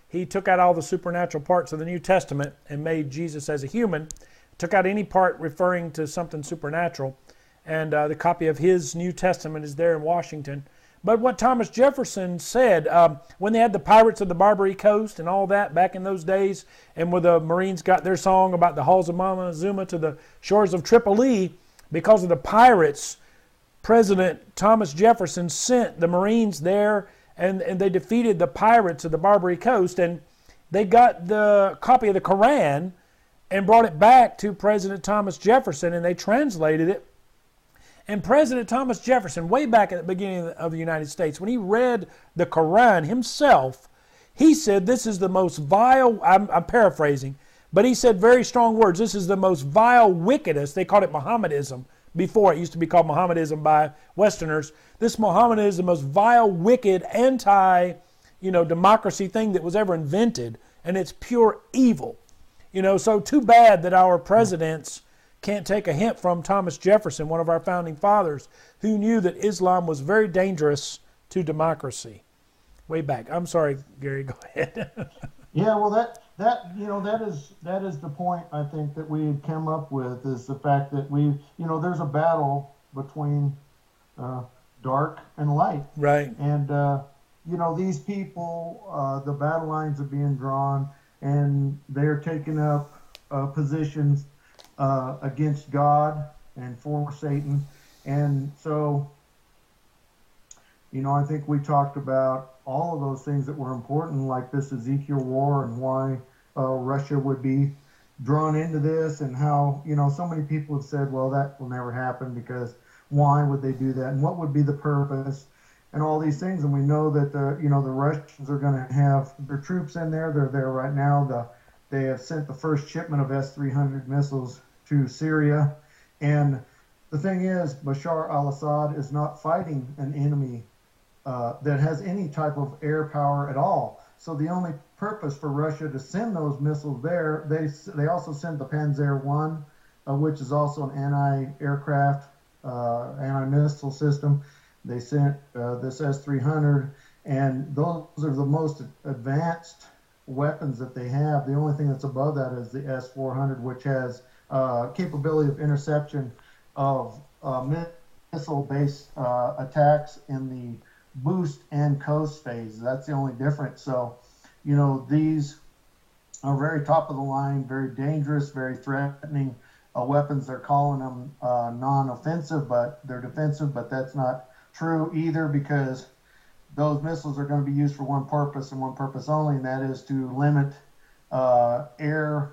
he took out all the supernatural parts of the New Testament and made Jesus as a human, took out any part referring to something supernatural, and the copy of his New Testament is there in Washington. But what Thomas Jefferson said, when they had the pirates of the Barbary Coast and all that back in those days, and where the Marines got their song about the halls of Montezuma to the shores of Tripoli, because of the pirates, President Thomas Jefferson sent the Marines there, and they defeated the pirates of the Barbary Coast, and they got the copy of the Quran and brought it back to President Thomas Jefferson, and they translated it. And President Thomas Jefferson, way back at the beginning of the United States, when he read the Quran himself, he said, this is the most vile, I'm paraphrasing, but he said very strong words, this is the most vile, wickedest, they called it Mohammedism before, it used to be called Mohammedism by Westerners. This Mohammedan is the most vile, wicked, democracy thing that was ever invented, and it's pure evil. So too bad that our presidents can't take a hint from Thomas Jefferson, one of our founding fathers, who knew that Islam was very dangerous to democracy. Way back. I'm sorry, Gary, go ahead. Yeah, well, that is the point I think that we had come up with, is the fact that there's a battle between dark and light. Right. And these people, the battle lines are being drawn, and they're taking up positions against God and for Satan. And so, I think we talked about all of those things that were important, like this Ezekiel war, and why Russia would be drawn into this, and how, so many people have said, well, that will never happen, because why would they do that? And what would be the purpose? And all these things. And we know that the Russians are going to have their troops in there. They're there right now. They have sent the first shipment of S-300 missiles to Syria. And the thing is, Bashar al-Assad is not fighting an enemy that has any type of air power at all. So the only purpose for Russia to send those missiles there, they also sent the Panzer I, which is also an anti-aircraft, anti-missile system. They sent this S-300, and those are the most advanced weapons that they have. The only thing that's above that is the S-400, which has capability of interception of missile-based attacks in the boost and coast phase. That's the only difference. So, these are very top of the line, very dangerous, very threatening weapons. They're calling them non-offensive, but they're defensive, but that's not true either, because those missiles are going to be used for one purpose and one purpose only, and that is to limit air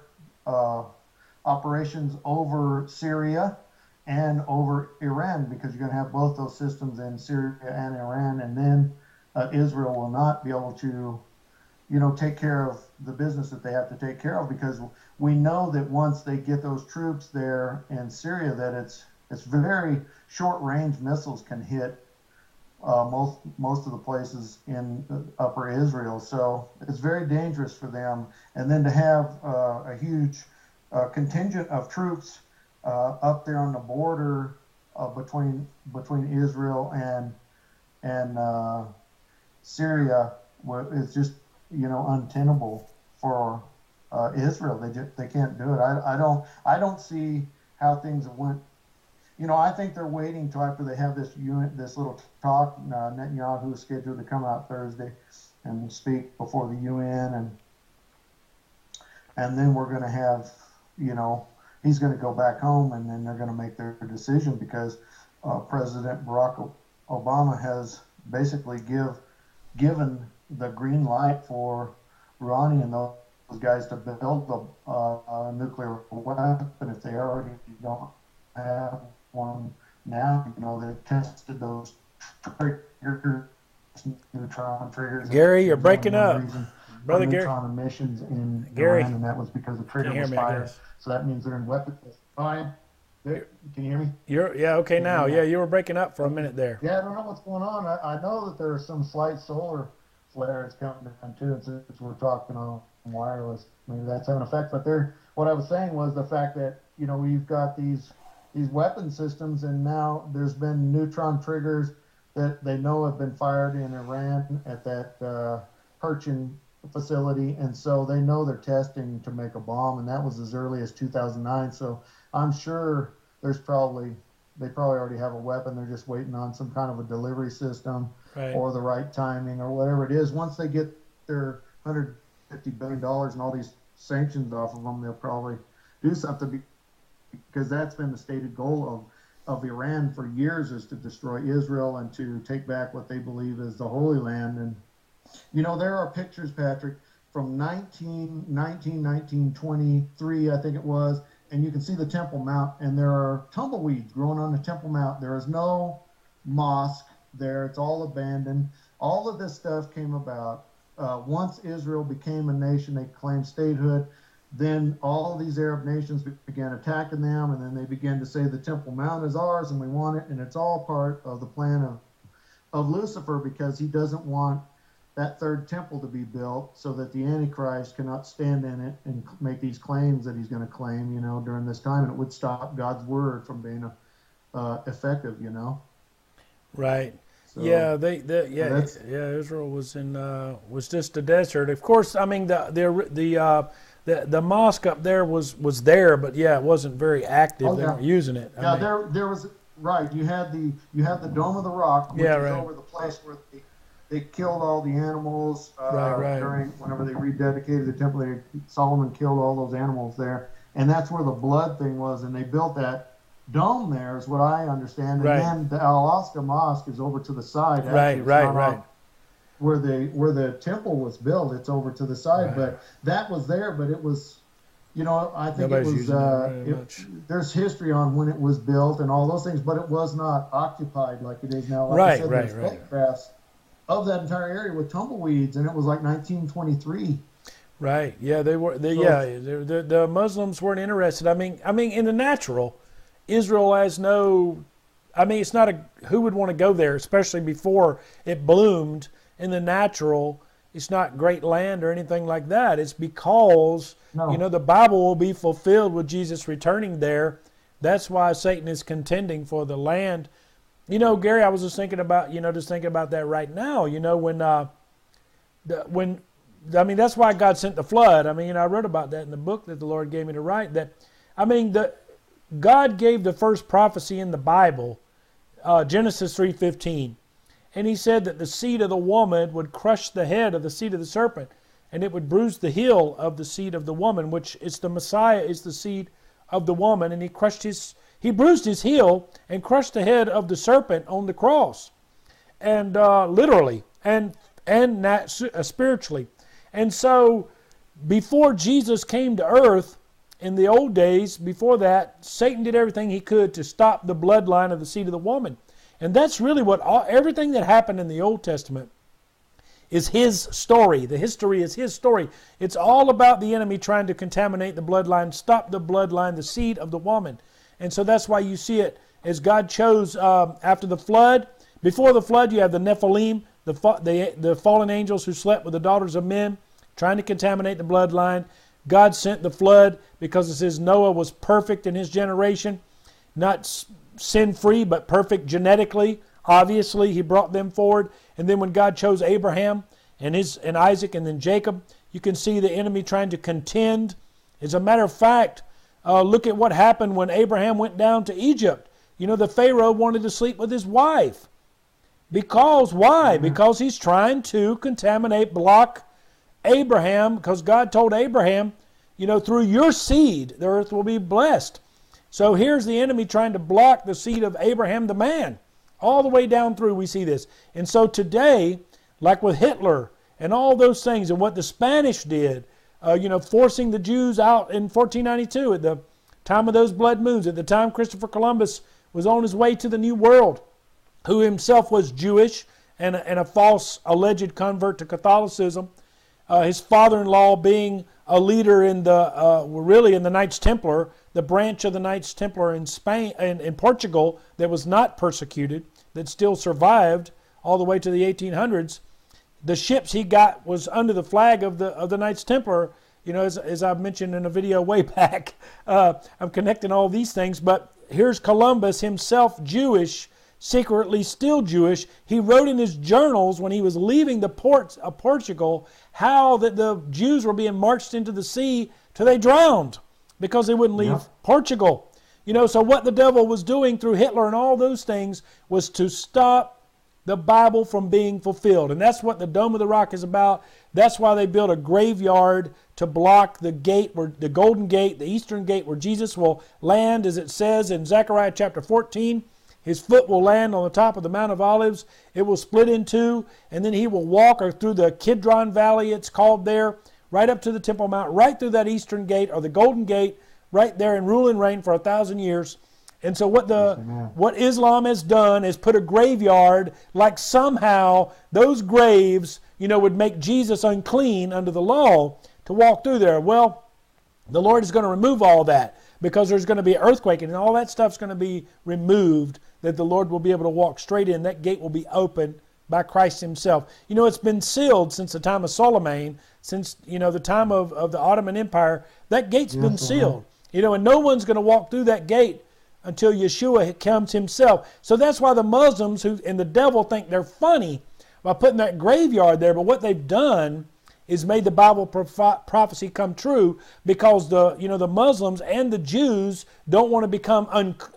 operations over Syria and over Iran, because you're going to have both those systems in Syria and Iran, and then Israel will not be able to, take care of the business that they have to take care of, because we know that once they get those troops there in Syria, that it's very short-range missiles can hit most of the places in upper Israel. So it's very dangerous for them. And then to have a huge contingent of troops up there on the border between Israel and Syria is just untenable for Israel. They can't do it. I don't see how things went. I think they're waiting till after they have this little talk. Netanyahu is scheduled to come out Thursday and speak before the UN, and then we're going to have, he's going to go back home, and then they're going to make their decision, because President Barack Obama has basically given the green light for Rouhani and those guys to build a nuclear weapon if they already don't have one now. They've tested those neutron triggers. Gary, you're breaking up. Brother Gary. Neutron emissions in Gary. Iran, and that was because the trigger was fired. So that means they're in weapons. Fine. Can you hear me? Okay now. Yeah, you were breaking up for a minute there. Yeah, I don't know what's going on. I know that there are some slight solar flares coming down too, and since we're talking on wireless, maybe that's having an effect. But what I was saying was the fact that we've got these weapon systems, and now there's been neutron triggers that they know have been fired in Iran at that Perchin facility, and so they know they're testing to make a bomb, and that was as early as 2009. So I'm sure they probably already have a weapon. They're just waiting on some kind of a delivery system or the right timing or whatever it is. Once they get their $150 billion and all these sanctions off of them, they'll probably do something, because that's been the stated goal of Iran for years, is to destroy Israel and to take back what they believe is the Holy Land. And there are pictures, Patrick, from 1923, I think it was, and you can see the Temple Mount, and there are tumbleweeds growing on the Temple Mount. There is no mosque there. It's all abandoned. All of this stuff came about once Israel became a nation. They claimed statehood. Then all of these Arab nations began attacking them, and then they began to say the Temple Mount is ours and we want it. And it's all part of the plan of Lucifer, because he doesn't want that third temple to be built so that the Antichrist cannot stand in it and make these claims that he's going to claim, during this time. And it would stop God's word from being effective, Right. So, yeah, Israel was just a desert. Of course, I mean the mosque up there was there, but it wasn't very active. They weren't using it. There was right. You had the Dome of the Rock, which is over the place where they killed all the animals during whenever they rededicated the temple. Solomon killed all those animals there, and that's where the blood thing was. And they built that dome there, is what I understand. And then the Al-Aqsa Mosque is over to the side. Right. Where the temple was built, it's over to the side. But that was there, but it was, I think Nobody's it was. There's history on when it was built and all those things, but it was not occupied like it is now. Like I said, there's photographs of that entire area with tumbleweeds, and it was like 1923. Right. Yeah, the Muslims weren't interested. I mean, in the natural, Israel has no. I mean, it's not who would want to go there, especially before it bloomed. In the natural, it's not great land or anything like that. It's because the Bible will be fulfilled with Jesus returning there. That's why Satan is contending for the land. Gary, I was just thinking about that right now. When that's why God sent the flood. I mean, I wrote about that in the book that the Lord gave me to write. God gave the first prophecy in the Bible, Genesis 3:15, and He said that the seed of the woman would crush the head of the seed of the serpent, and it would bruise the heel of the seed of the woman, which is the Messiah, is the seed of the woman, and He bruised his heel and crushed the head of the serpent on the cross, and literally and spiritually. And so, before Jesus came to earth, in the old days, before that, Satan did everything he could to stop the bloodline of the seed of the woman. And that's really everything that happened in the Old Testament is his story. The history is his story. It's all about the enemy trying to contaminate the bloodline, stop the bloodline, the seed of the woman. And so that's why you see it as God chose after the flood. Before the flood, you have the Nephilim, the fallen angels who slept with the daughters of men, trying to contaminate the bloodline. God sent the flood because it says Noah was perfect in his generation, not sin-free, but perfect genetically. Obviously, he brought them forward. And then when God chose Abraham and Isaac and then Jacob, you can see the enemy trying to contend. As a matter of fact, look at what happened when Abraham went down to Egypt. The Pharaoh wanted to sleep with his wife. Why? Because he's trying to block Abraham, because God told Abraham, through your seed, the earth will be blessed. So here's the enemy trying to block the seed of Abraham, the man. All the way down through we see this. And so today, like with Hitler and all those things, and what the Spanish did, forcing the Jews out in 1492 at the time of those blood moons, at the time Christopher Columbus was on his way to the New World, who himself was Jewish and a false alleged convert to Catholicism. His father-in-law being a leader in the Knights Templar, the branch of the Knights Templar in Spain and in Portugal that was not persecuted, that still survived all the way to the 1800s. The ships he got was under the flag of the Knights Templar. As I've mentioned in a video way back, I'm connecting all these things. But here's Columbus himself, Jewish, secretly still Jewish. He wrote in his journals when he was leaving the ports of Portugal how that the Jews were being marched into the sea till they drowned because they wouldn't leave Portugal. So what the devil was doing through Hitler and all those things was to stop the Bible from being fulfilled. And that's what the Dome of the Rock is about. That's why they built a graveyard to block the gate, the Golden Gate, the Eastern Gate, where Jesus will land, as it says in Zechariah chapter 14. His foot will land on the top of the Mount of Olives. It will split in two, and then he will walk through the Kidron Valley, it's called there, right up to the Temple Mount, right through that Eastern Gate, or the Golden Gate, right there, and rule and reign for 1,000 years. And so what Islam has done is put a graveyard, like somehow those graves, would make Jesus unclean under the law to walk through there. Well, the Lord is going to remove all that because there's going to be an earthquake and all that stuff's going to be removed, that the Lord will be able to walk straight in. That gate will be opened by Christ himself. It's been sealed since the time of Solomon, since, the time of the Ottoman Empire. That gate's been sealed. And no one's going to walk through that gate until Yeshua comes himself. So that's why the Muslims and the devil think they're funny by putting that graveyard there. But what they've done is made the Bible prophecy come true, because the Muslims and the Jews don't want to become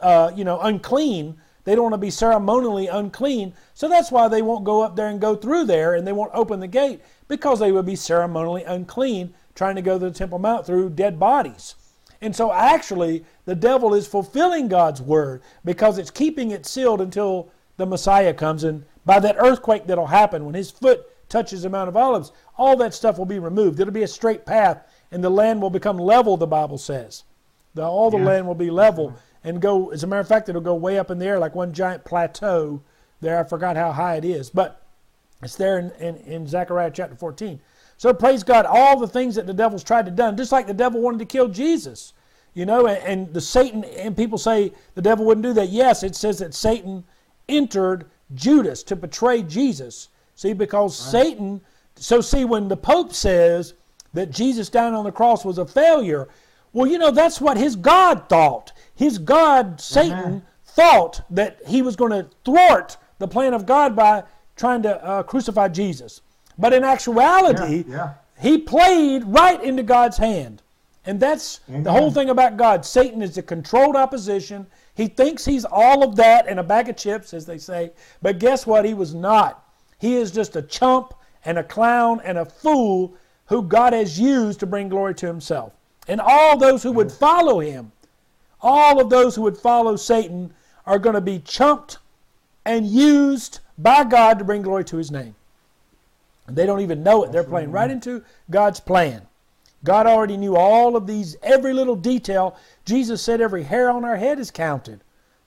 unclean. They don't want to be ceremonially unclean. So that's why they won't go up there and go through there, and they won't open the gate, because they would be ceremonially unclean trying to go to the Temple Mount through dead bodies. And so actually, the devil is fulfilling God's word, because it's keeping it sealed until the Messiah comes. And by that earthquake that'll happen, when his foot touches the Mount of Olives, all that stuff will be removed. It'll be a straight path, and the land will become level, the Bible says. All the land will be level and go, as a matter of fact, it'll go way up in the air like one giant plateau there. I forgot how high it is, but it's there in Zechariah chapter 14. So praise God, all the things that the devil's tried to do, just like the devil wanted to kill Jesus, and the Satan, and people say the devil wouldn't do that. Yes, it says that Satan entered Judas to betray Jesus. See, because Satan, when the Pope says that Jesus dying on the cross was a failure, well, that's what his God thought. His God, Satan, thought that he was going to thwart the plan of God by trying to crucify Jesus. But in actuality, he played right into God's hand. And that's the whole thing about God. Satan is a controlled opposition. He thinks he's all of that and a bag of chips, as they say. But guess what? He was not. He is just a chump and a clown and a fool who God has used to bring glory to himself. And all those who would follow him, all of those who would follow Satan, are going to be chumped and used by God to bring glory to his name. And they don't even know it. They're playing right into God's plan. God already knew all of these, every little detail. Jesus said every hair on our head is counted.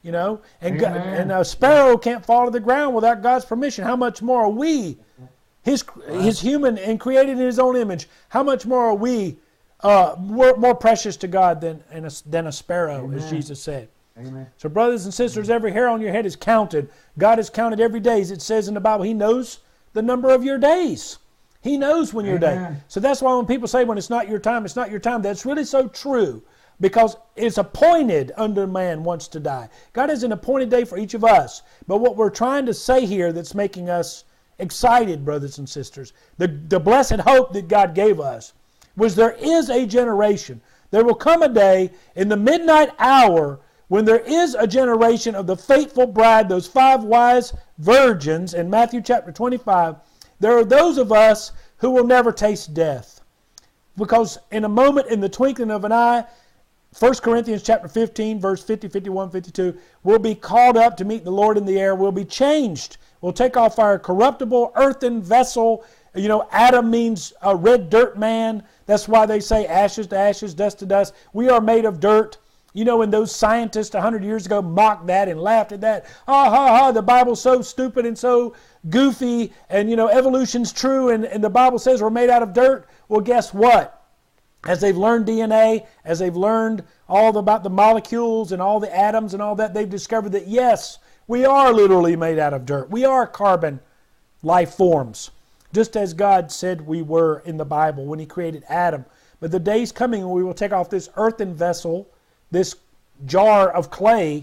And a sparrow can't fall to the ground without God's permission. How much more are we, his human and created in his own image, how much more are we more precious to God than a sparrow, as Jesus said. Amen. So brothers and sisters, every hair on your head is counted. God is counted every day. As it says in the Bible, he knows the number of your days. He knows when your day. So that's why when people say when it's not your time, it's not your time, that's really so true. Because it's appointed unto man once to die. God has an appointed day for each of us. But what we're trying to say here that's making us excited, brothers and sisters, the blessed hope that God gave us, was there is a generation. There will come a day in the midnight hour when there is a generation of the faithful bride, those 5 wise virgins in Matthew chapter 25. There are those of us who will never taste death. Because in a moment, in the twinkling of an eye, 1 Corinthians chapter 15, verse 50, 51, 52, we'll be called up to meet the Lord in the air. We'll be changed. We'll take off our corruptible earthen vessel. Adam means a red dirt man. That's why they say ashes to ashes, dust to dust. We are made of dirt. And those scientists 100 years ago mocked that and laughed at that. The Bible's so stupid and so goofy, and evolution's true, and the Bible says we're made out of dirt. Well, guess what? As they've learned DNA, as they've learned all about the molecules and all the atoms and all that, they've discovered that yes, we are literally made out of dirt. We are carbon life forms, just as God said we were in the Bible when he created Adam. But the day's coming when we will take off this earthen vessel, this jar of clay,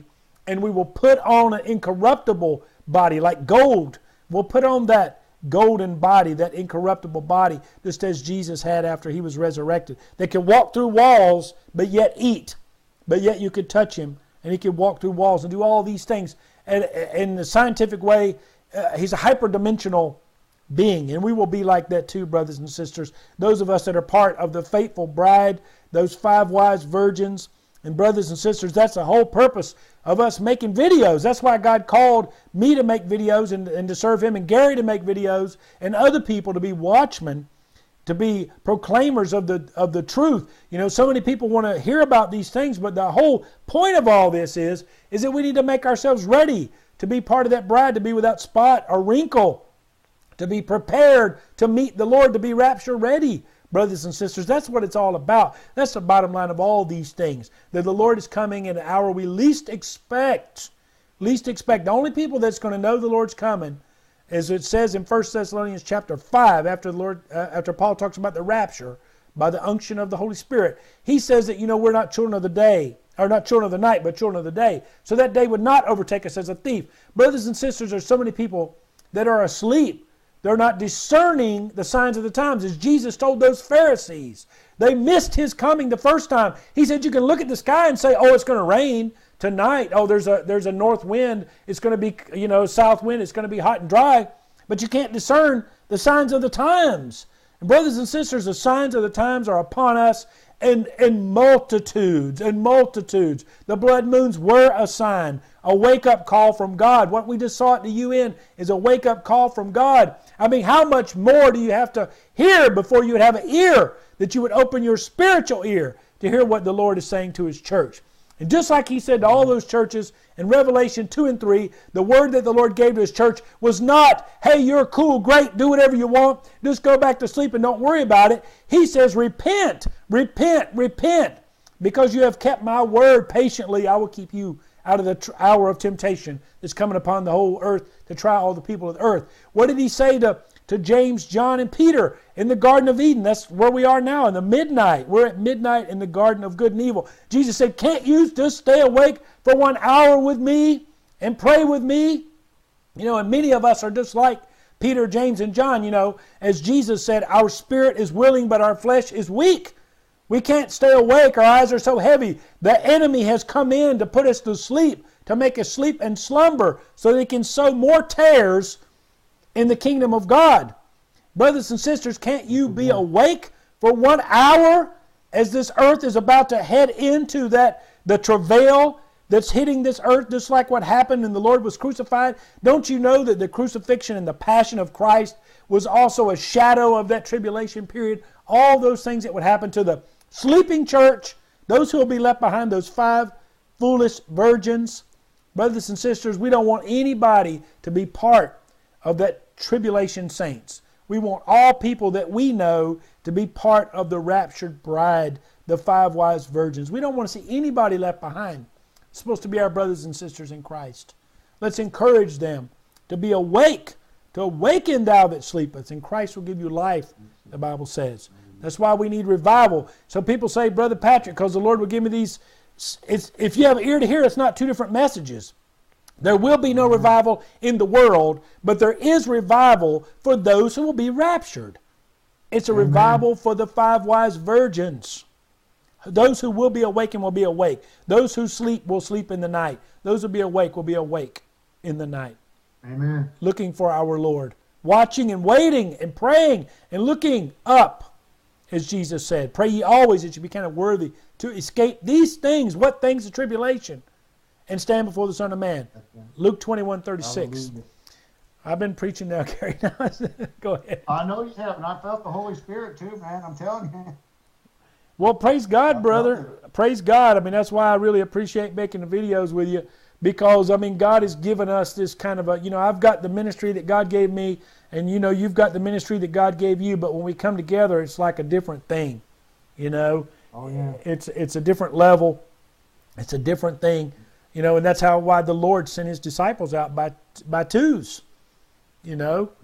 and we will put on an incorruptible body like gold. We'll put on that golden body, that incorruptible body, just as Jesus had after he was resurrected. They can walk through walls, but yet eat. But yet you could touch him, and he could walk through walls and do all these things. And in the scientific way, he's a hyperdimensional being, and we will be like that too, brothers and sisters. Those of us that are part of the faithful bride, those 5 wise virgins, and brothers and sisters, that's the whole purpose of us making videos. That's why God called me to make videos and to serve him, and Gary to make videos, and other people to be watchmen, to be proclaimers of the truth. You know, so many people want to hear about these things, but the whole point of all this is that we need to make ourselves ready to be part of that bride, to be without spot or wrinkle, to be prepared to meet the Lord, to be rapture ready. Brothers and sisters, that's what it's all about. That's the bottom line of all these things. That the Lord is coming in an hour we least expect. Least expect. The only people that's going to know the Lord's coming, as it says in 1 Thessalonians chapter 5, after Paul talks about the rapture, by the unction of the Holy Spirit. He says that, we're not children of the day, or not children of the night, but children of the day. So that day would not overtake us as a thief. Brothers and sisters, there's so many people that are asleep. They're not discerning the signs of the times, as Jesus told those Pharisees. They missed his coming the first time. He said you can look at the sky and say, oh, it's going to rain tonight. Oh, there's a north wind. It's going to be, south wind. It's going to be hot and dry. But you can't discern the signs of the times. And brothers and sisters, the signs of the times are upon us in multitudes and multitudes. The blood moons were a sign, a wake-up call from God. What we just saw at the UN is a wake-up call from God. I mean, how much more do you have to hear before you would have an ear, that you would open your spiritual ear to hear what the Lord is saying to his church? And just like he said to all those churches in Revelation 2 and 3, the word that the Lord gave to his church was not, hey, you're cool, great, do whatever you want, just go back to sleep and don't worry about it. He says, repent, repent, repent. Because you have kept my word patiently, I will keep you out of the hour of temptation that's coming upon the whole earth to try all the people of the earth. What did he say to James, John, and Peter in the Garden of Eden? That's where we are now, in the midnight. We're at midnight in the Garden of Good and Evil. Jesus said, can't you just stay awake for 1 hour with me and pray with me? And many of us are just like Peter, James, and John. As Jesus said, our spirit is willing, but our flesh is weak. We can't stay awake. Our eyes are so heavy. The enemy has come in to put us to sleep, to make us sleep and slumber, so that he can sow more tares in the kingdom of God. Brothers and sisters, can't you be awake for 1 hour as this earth is about to head into the travail that's hitting this earth, just like what happened when the Lord was crucified? Don't you know that the crucifixion and the passion of Christ was also a shadow of that tribulation period? All those things that would happen to the sleeping church, those who will be left behind, those 5 foolish virgins. Brothers and sisters, we don't want anybody to be part of that tribulation saints. We want all people that we know to be part of the raptured bride, the 5 wise virgins. We don't want to see anybody left behind. It's supposed to be our brothers and sisters in Christ. Let's encourage them to be awake, to awaken thou that sleepest, and Christ will give you life, the Bible says. That's why we need revival. So people say, Brother Patrick, because the Lord will give me these. If you have an ear to hear, it's not 2 different messages. There will be no revival in the world, but there is revival for those who will be raptured. It's a revival for the 5 wise virgins. Those who will be awakened will be awake. Those who sleep will sleep in the night. Those who will be awake in the night. Amen. Looking for our Lord. Watching and waiting and praying and looking up. As Jesus said, pray ye always that you be counted worthy to escape these things. What things? The tribulation. And stand before the Son of Man. Luke 21:36. I've been preaching now, Gary. Go ahead. I know you have, and I felt the Holy Spirit too, man. I'm telling you. Well, praise God, brother. Praise God. I mean, that's why I really appreciate making the videos with you. Because, God has given us this kind of I've got the ministry that God gave me, and you've got the ministry that God gave you, but when we come together, it's like a different thing, Oh, yeah. It's a different level. It's a different thing, and that's why the Lord sent his disciples out by twos, Yes,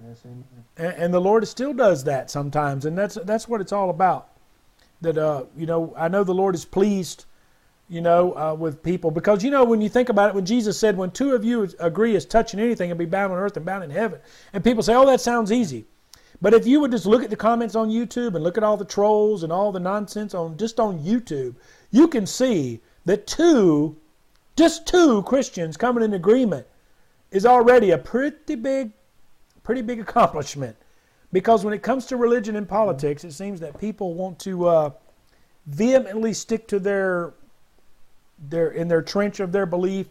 and the Lord still does that sometimes, and that's what it's all about. That, I know the Lord is pleased with people. Because, when you think about it, when Jesus said, when two of you agree as touching anything, it'll be bound on earth and bound in heaven. And people say, oh, that sounds easy. But if you would just look at the comments on YouTube and look at all the trolls and all the nonsense just on YouTube, you can see that just two Christians coming in agreement is already a pretty big accomplishment. Because when it comes to religion and politics, it seems that people want to vehemently stick to in their trench of their belief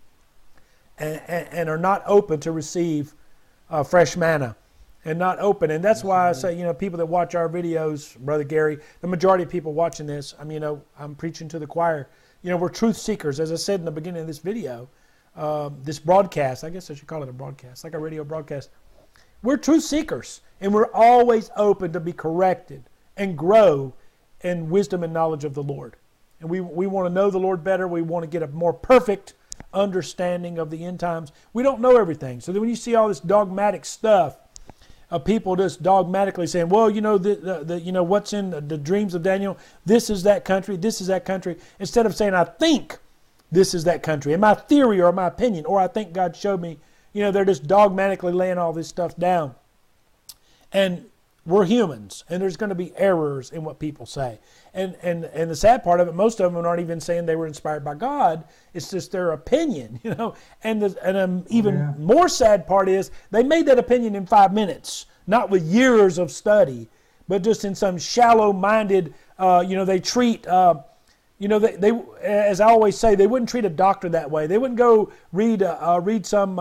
and are not open to receive fresh manna. And not open. And that's why I say, people that watch our videos, Brother Gary, the majority of people watching this, I'm preaching to the choir. We're truth seekers. As I said in the beginning of this video, this broadcast, I guess I should call it a broadcast, like a radio broadcast. We're truth seekers. And we're always open to be corrected and grow in wisdom and knowledge of the Lord. And we want to know the Lord better. We want to get a more perfect understanding of the end times. We don't know everything. So then when you see all this dogmatic stuff, people just dogmatically saying, well, what's in the dreams of Daniel, this is that country, instead of saying, I think this is that country, and my theory or my opinion, or I think God showed me, they're just dogmatically laying all this stuff down. And we're humans, and there's going to be errors in what people say. And the sad part of it, most of them aren't even saying they were inspired by God. It's just their opinion, And even more sad part is they made that opinion in 5 minutes, not with years of study, but just in some shallow-minded, they treat, they as I always say, they wouldn't treat a doctor that way. They wouldn't go read some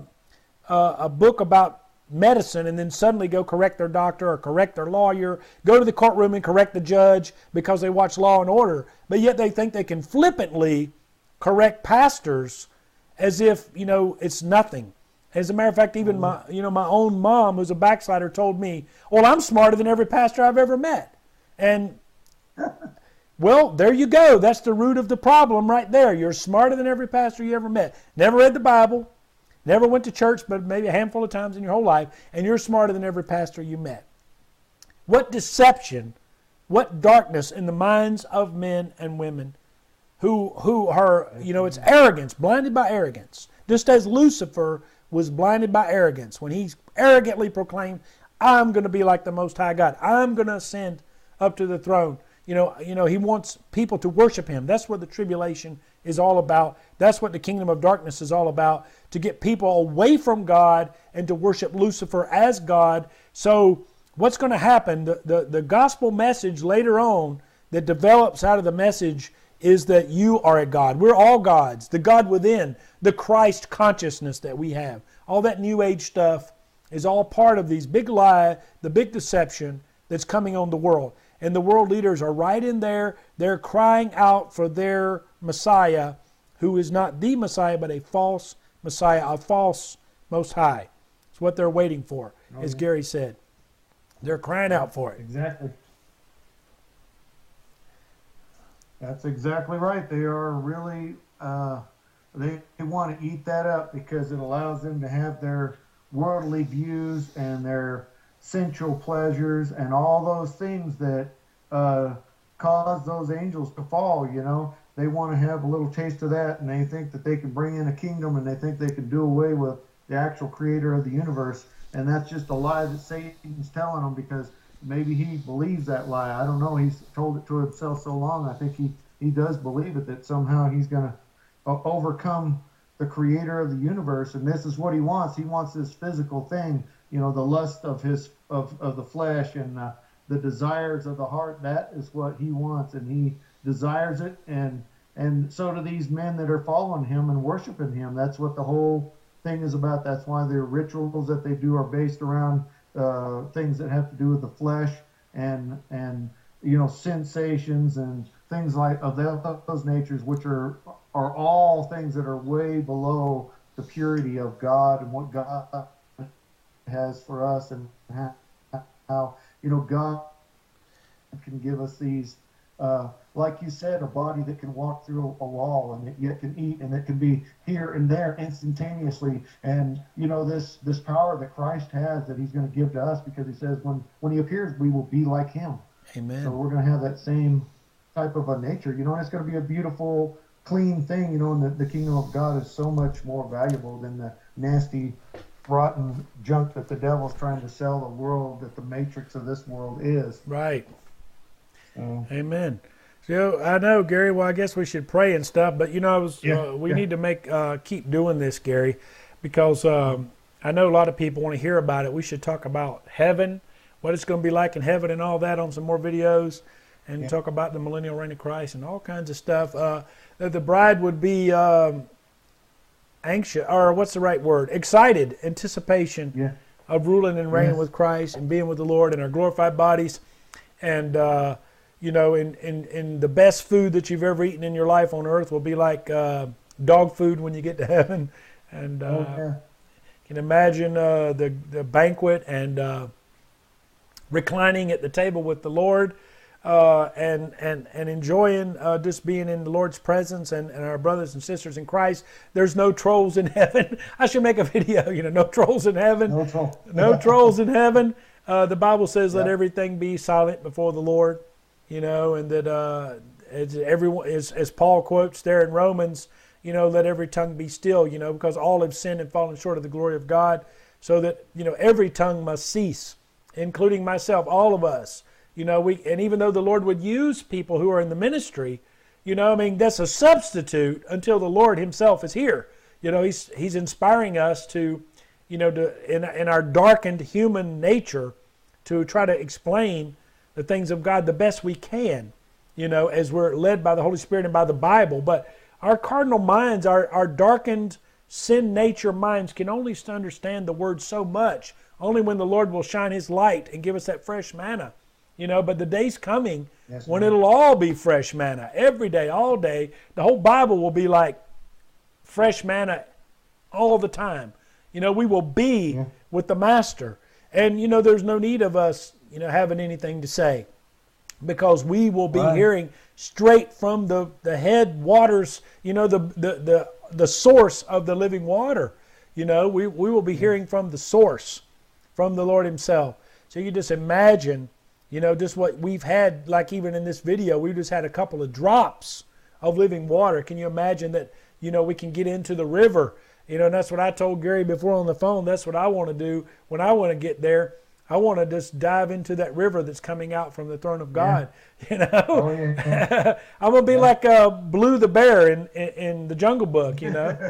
a book about medicine and then suddenly go correct their doctor or correct their lawyer, go to the courtroom and correct the judge because they watch Law and Order, but yet they think they can flippantly correct pastors as if, it's nothing. As a matter of fact, even my own mom, who's a backslider, told me, well, I'm smarter than every pastor I've ever met. And, well, there you go. That's the root of the problem right there. You're smarter than every pastor you ever met. Never read the Bible. Never went to church, but maybe a handful of times in your whole life, and you're smarter than every pastor you met. What deception, what darkness in the minds of men and women who are, it's arrogance, blinded by arrogance. Just as Lucifer was blinded by arrogance when he arrogantly proclaimed, I'm going to be like the Most High God. I'm going to ascend up to the throne. He wants people to worship him. That's what the tribulation is all about. That's what the kingdom of darkness is all about, to get people away from God and to worship Lucifer as God. So what's going to happen, the gospel message later on that develops out of the message is that you are a God. We're all gods. The God within, the Christ consciousness that we have. All that New Age stuff is all part of these big lie, the big deception that's coming on the world. And the world leaders are right in there. They're crying out for their Messiah, who is not the Messiah, but a false Messiah, a false Most High. It's what they're waiting for, as Gary said. They're crying out for it. Exactly. That's exactly right. They are really, they want to eat that up because it allows them to have their worldly views and their sensual pleasures and all those things that cause those angels to fall, They want to have a little taste of that, and they think that they can bring in a kingdom, and they think they can do away with the actual creator of the universe. And that's just a lie that Satan's telling them, because maybe he believes that lie. I don't know. He's told it to himself so long. I think he does believe it, that somehow he's going to overcome the creator of the universe. And this is what he wants. He wants this physical thing, the lust of the flesh and the desires of the heart. That is what he wants, and he desires it. And so do these men that are following him and worshiping him. That's what the whole thing is about. That's why their rituals that they do are based around things that have to do with the flesh and sensations and things like of those natures, which are all things that are way below the purity of God and what God has for us, and how God can give us these, like you said, a body that can walk through a wall, and it yet can eat, and it can be here and there instantaneously. And this power that Christ has, that he's going to give to us, because he says when he appears, we will be like him. Amen. So we're going to have that same type of a nature, you know, and it's going to be a beautiful, clean thing, you know, and the kingdom of God is so much more valuable than the nasty, rotten junk that the devil's trying to sell the world, that the matrix of this world is. Right. Amen. So I know, Gary, well, I guess we should pray and stuff, but, you know, we need to keep doing this, Gary, because I know a lot of people want to hear about it. We should talk about heaven, what it's going to be like in heaven and all that on some more videos, and talk about the millennial reign of Christ and all kinds of stuff. That the bride would be anxious, or what's the right word? Excited, anticipation of ruling and reigning with Christ and being with the Lord in our glorified bodies. And, you know, in the best food that you've ever eaten in your life on earth will be like dog food when you get to heaven. And you can imagine the banquet and reclining at the table with the Lord. And enjoying just being in the Lord's presence and our brothers and sisters in Christ. There's no trolls in heaven. I should make a video, you know, no trolls in heaven. No trolls in heaven. The Bible says, let everything be silent before the Lord, you know, and that as Paul quotes there in Romans, you know, let every tongue be still, you know, because all have sinned and fallen short of the glory of God, so that, you know, every tongue must cease, including myself, all of us. You know, and even though the Lord would use people who are in the ministry, you know, I mean, that's a substitute until the Lord himself is here. You know, he's inspiring us to, you know, in our darkened human nature, to try to explain the things of God the best we can, you know, as we're led by the Holy Spirit and by the Bible. But our cardinal minds, our darkened sin nature minds can only understand the Word so much, only when the Lord will shine his light and give us that fresh manna. You know, but the day's coming when it'll all be fresh manna. Every day, all day. The whole Bible will be like fresh manna all the time. You know, we will be with the Master. And, you know, there's no need of us, you know, having anything to say, because we will be hearing straight from the head waters, you know, the source of the living water. You know, we will be hearing from the source, from the Lord himself. So you just imagine, you know, just what we've had, like even in this video, we just had a couple of drops of living water. Can you imagine that, you know, we can get into the river? You know, and that's what I told Gary before on the phone. That's what I want to do when I want to get there. I want to just dive into that river that's coming out from the throne of God. You know, I'm going to be like Blue the bear in the Jungle Book, you know.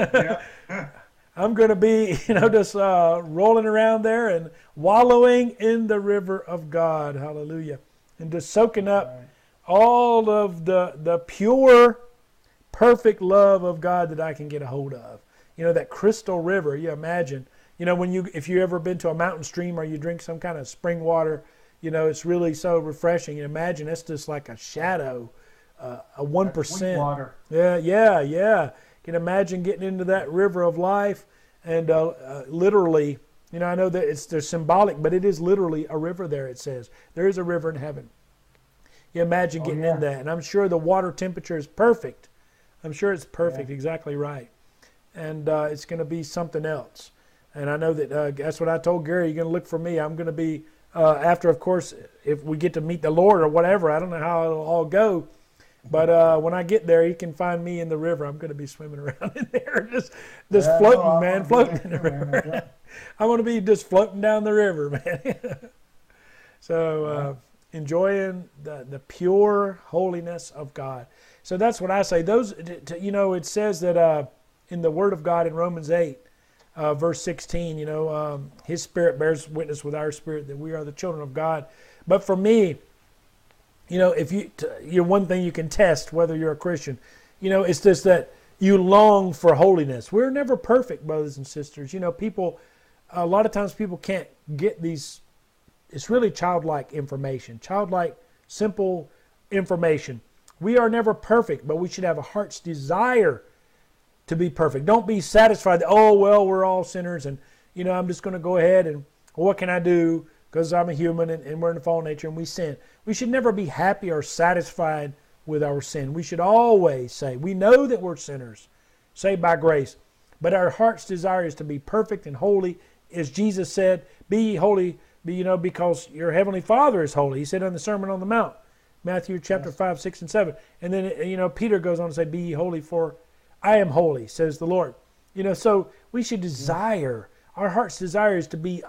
I'm going to be, you know, just rolling around there and wallowing in the river of God. Hallelujah. And just soaking up all of the pure, perfect love of God that I can get a hold of. You know, that crystal river, you imagine. You know, if you ever been to a mountain stream or you drink some kind of spring water, you know, it's really so refreshing. You imagine it's just like a shadow, a 1%. Water. Yeah. Can imagine getting into that river of life and literally, you know, I know that they're symbolic, but it is literally a river there, it says. There is a river in heaven. You imagine getting in that. And I'm sure the water temperature is perfect. I'm sure it's perfect, exactly right. And it's going to be something else. And I know that that's what I told Gary. You're going to look for me. I'm going to be, after, of course, if we get to meet the Lord or whatever, I don't know how it'll all go. But when I get there, he can find me in the river. I'm going to be swimming around in there, just floating, man, floating in the river. I'm going to be just floating down the river, man. So enjoying the pure holiness of God. So that's what I say. Those, you know, it says that in the Word of God in Romans 8, verse 16, you know, His Spirit bears witness with our spirit that we are the children of God. But for me, you know, if you're one thing you can test whether you're a Christian, you know, it's just that you long for holiness. We're never perfect, brothers and sisters. You know, a lot of times people can't get these. It's really childlike information, childlike, simple information. We are never perfect, but we should have a heart's desire to be perfect. Don't be satisfied that, oh, well, we're all sinners and, you know, I'm just going to go ahead and what can I do? Because I'm a human and we're in the fallen nature and we sin. We should never be happy or satisfied with our sin. We should always say, we know that we're sinners, saved by grace, but our heart's desire is to be perfect and holy. As Jesus said, be ye holy, you know, because your heavenly Father is holy. He said in the Sermon on the Mount, Matthew chapter 5, 6, and 7. And then, Peter goes on to say, be ye holy, for I am holy, says the Lord. So we should desire, our heart's desire is to be,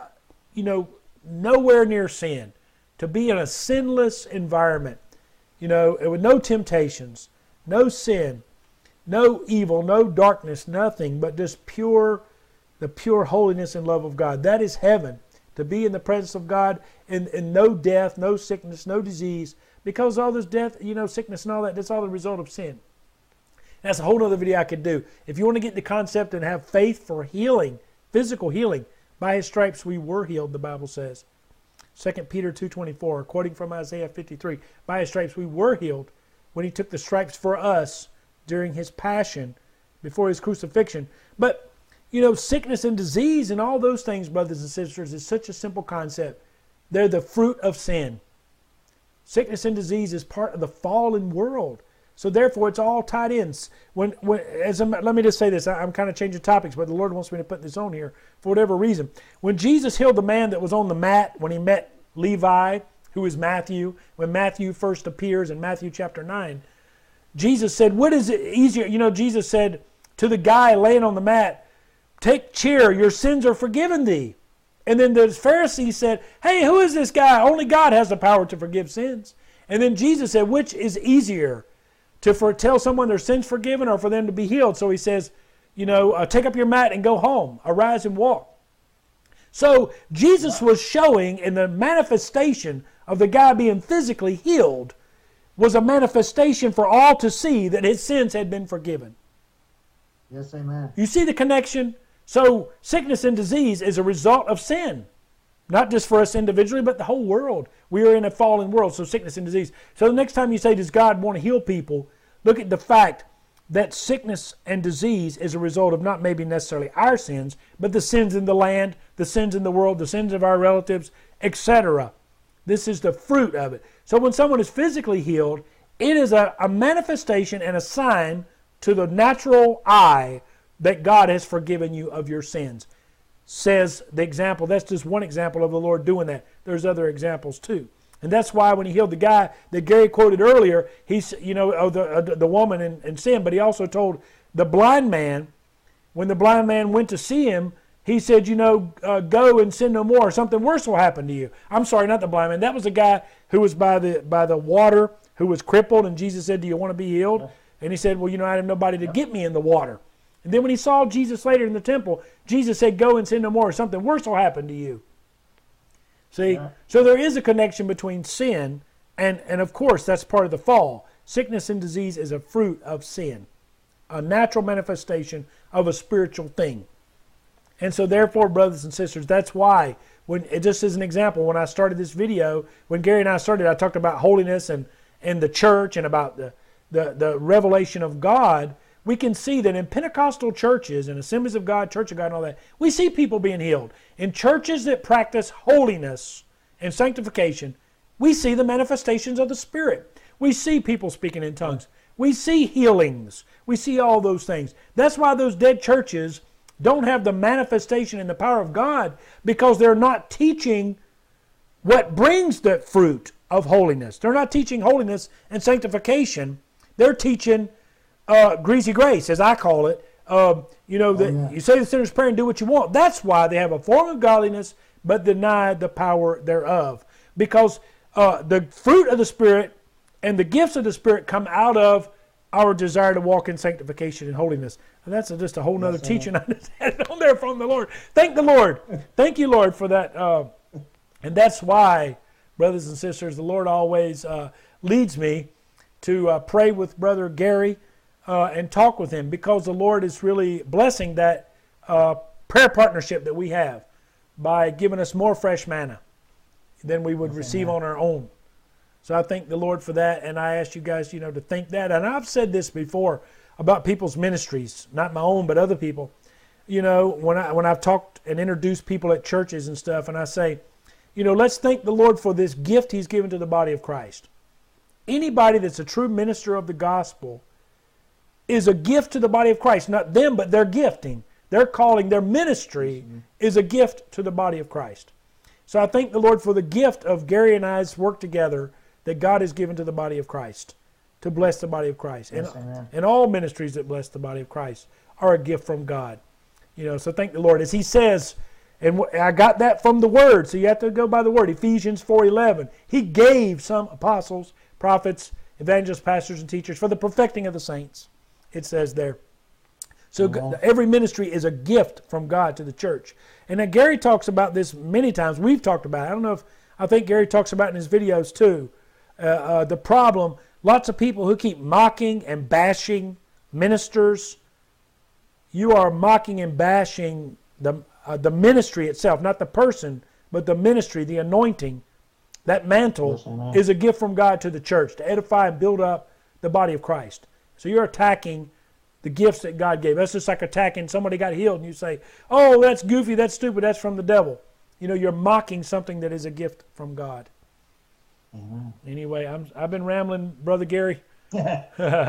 nowhere near sin, to be in a sinless environment, with no temptations, no sin, no evil, no darkness, nothing, but just the pure holiness and love of God. That is heaven, to be in the presence of God and no death, no sickness, no disease, because all this death, sickness and all that, that's all the result of sin. That's a whole other video I could do. If you want to get the concept and have faith for healing, physical healing, by His stripes we were healed, the Bible says. 2 Peter 2:24, quoting from Isaiah 53, by His stripes we were healed when He took the stripes for us during His passion, before His crucifixion. But, sickness and disease and all those things, brothers and sisters, is such a simple concept. They're the fruit of sin. Sickness and disease is part of the fallen world. So therefore, it's all tied in. Let me just say this. I'm kind of changing topics, but the Lord wants me to put this on here for whatever reason. When Jesus healed the man that was on the mat, when He met Levi, who is Matthew, when Matthew first appears in Matthew chapter 9, Jesus said, what is it easier? Jesus said to the guy laying on the mat, take cheer, your sins are forgiven thee. And then the Pharisees said, hey, who is this guy? Only God has the power to forgive sins. And then Jesus said, which is easier, to tell someone their sins forgiven or for them to be healed? So He says, take up your mat and go home. Arise and walk. So Jesus was showing in the manifestation of the guy being physically healed was a manifestation for all to see that his sins had been forgiven. Yes, amen. You see the connection? So sickness and disease is a result of sin. Not just for us individually, but the whole world. We are in a fallen world, so sickness and disease. So the next time you say, does God want to heal people? Look at the fact that sickness and disease is a result of not maybe necessarily our sins, but the sins in the land, the sins in the world, the sins of our relatives, etc. This is the fruit of it. So when someone is physically healed, it is a manifestation and a sign to the natural eye that God has forgiven you of your sins. Says the example, that's just one example of the Lord doing that. There's other examples too. And that's why when He healed the guy that Gary quoted earlier, he's, the woman in sin, but He also told the blind man, when the blind man went to see Him, He said, go and sin no more, or something worse will happen to you. I'm sorry, not the blind man. That was the guy who was by the water, who was crippled, and Jesus said, do you want to be healed? And he said, well, I have nobody to get me in the water. And then when he saw Jesus later in the temple, Jesus said, go and sin no more, or something worse will happen to you. See? Yeah. So there is a connection between sin and of course, that's part of the fall. Sickness and disease is a fruit of sin, a natural manifestation of a spiritual thing. And so therefore, brothers and sisters, that's why, just as an example, when I started this video, when Gary and I started, I talked about holiness and the church and about the revelation of God. We can see that in Pentecostal churches and Assemblies of God, Church of God and all that, we see people being healed. In churches that practice holiness and sanctification, we see the manifestations of the Spirit. We see people speaking in tongues. We see healings. We see all those things. That's why those dead churches don't have the manifestation and the power of God, because they're not teaching what brings the fruit of holiness. They're not teaching holiness and sanctification. They're teaching greasy grace, as I call it. You say the sinner's prayer and do what you want. That's why they have a form of godliness but deny the power thereof. Because the fruit of the Spirit and the gifts of the Spirit come out of our desire to walk in sanctification and holiness. And that's just a whole nother teaching I just had on there from the Lord. Thank the Lord. Thank you, Lord, for that. And that's why, brothers and sisters, the Lord always leads me to pray with Brother Gary and talk with him, because the Lord is really blessing that prayer partnership that we have by giving us more fresh manna than we would receive on our own. So I thank the Lord for that, and I ask you guys, to think that. And I've said this before about people's ministries, not my own, but other people. When I've talked and introduced people at churches and stuff, and I say, let's thank the Lord for this gift He's given to the body of Christ. Anybody that's a true minister of the gospel is a gift to the body of Christ. Not them, but their gifting, their calling, their ministry is a gift to the body of Christ. So I thank the Lord for the gift of Gary and I's work together that God has given to the body of Christ, to bless the body of Christ. Yes, and all ministries that bless the body of Christ are a gift from God. So thank the Lord. As he says, and I got that from the Word, so you have to go by the Word. Ephesians 4:11. He gave some apostles, prophets, evangelists, pastors, and teachers for the perfecting of the saints. It says there. So every ministry is a gift from God to the church. And now Gary talks about this many times. We've talked about it. I don't know if, I think Gary talks about it in his videos too. The problem, lots of people who keep mocking and bashing ministers. You are mocking and bashing the ministry itself, not the person, but the ministry, the anointing. That mantle is a gift from God to the church to edify and build up the body of Christ. So you're attacking the gifts that God gave. That's just like attacking somebody got healed and you say, oh, that's goofy, that's stupid, that's from the devil. You're mocking something that is a gift from God. Anyway, I've been rambling, Brother Gary. I'm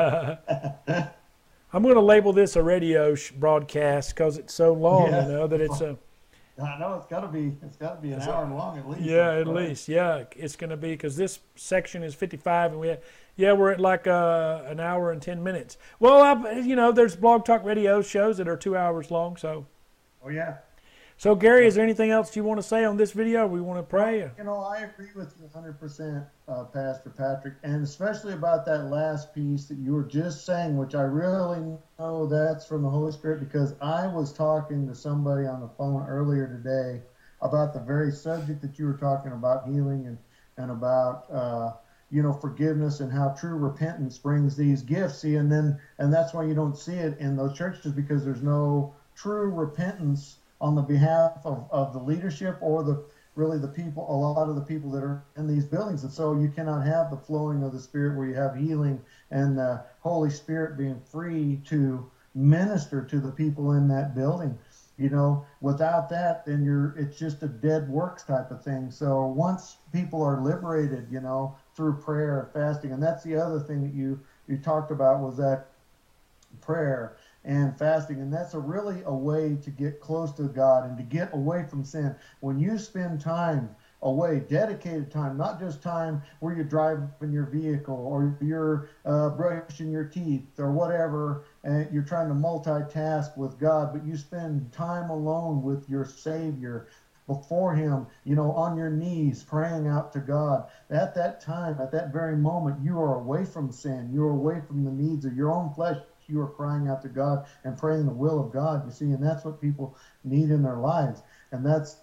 going to label this a radio broadcast because it's so long, that it's a... I know it's got to be an hour long at least. Yeah, at least. Yeah, it's going to be, because this section is 55 and we're at like an hour and 10 minutes. Well, there's Blog Talk Radio shows that are 2 hours long. So. Oh yeah. So Gary, is there anything else you want to say on this video? We want to pray. I agree with you 100%, Pastor Patrick, and especially about that last piece that you were just saying, which I really know that's from the Holy Spirit, because I was talking to somebody on the phone earlier today about the very subject that you were talking about, healing and about forgiveness, and how true repentance brings these gifts. See, and that's why you don't see it in those churches, because there's no true repentance on the behalf of the leadership or the people, a lot of the people that are in these buildings. And so you cannot have the flowing of the Spirit where you have healing and the Holy Spirit being free to minister to the people in that building. Without that, then it's just a dead works type of thing. So once people are liberated, through prayer and fasting, and that's the other thing that you talked about, was that prayer and fasting, and that's really a way to get close to God and to get away from sin. When you spend time away, dedicated time, not just time where you're driving your vehicle or you're brushing your teeth or whatever, and you're trying to multitask with God, but you spend time alone with your Savior, before Him, on your knees, praying out to God. At that time, at that very moment, you are away from sin. You're away from the needs of your own flesh. You are crying out to God and praying the will of God, you see, and that's what people need in their lives. And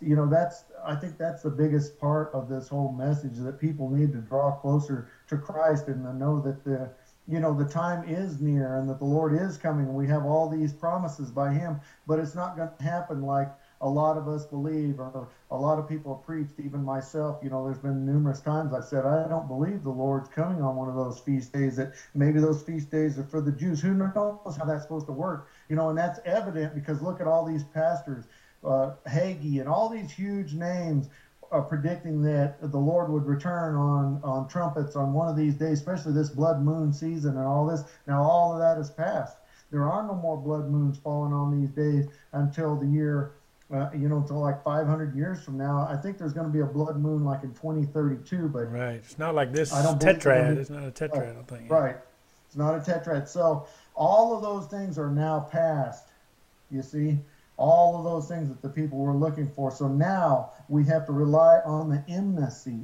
I think that's the biggest part of this whole message, that people need to draw closer to Christ and to know that the time is near and that the Lord is coming, and we have all these promises by Him, but it's not going to happen like a lot of us believe, or a lot of people have preached, even myself. There's been numerous times I said, I don't believe the Lord's coming on one of those feast days, that maybe those feast days are for the Jews. Who knows how that's supposed to work? And that's evident because look at all these pastors, Hagee, and all these huge names are predicting that the Lord would return on trumpets on one of these days, especially this blood moon season and all this. Now, all of that is past. There are no more blood moons falling on these days until the year until like 500 years from now. I think there's going to be a blood moon like in 2032, but right, it's not like this tetrad. It's not a tetrad, I don't think. Right, it's not a tetrad. So all of those things are now past. You see, all of those things that the people were looking for. So now we have to rely on the imminency.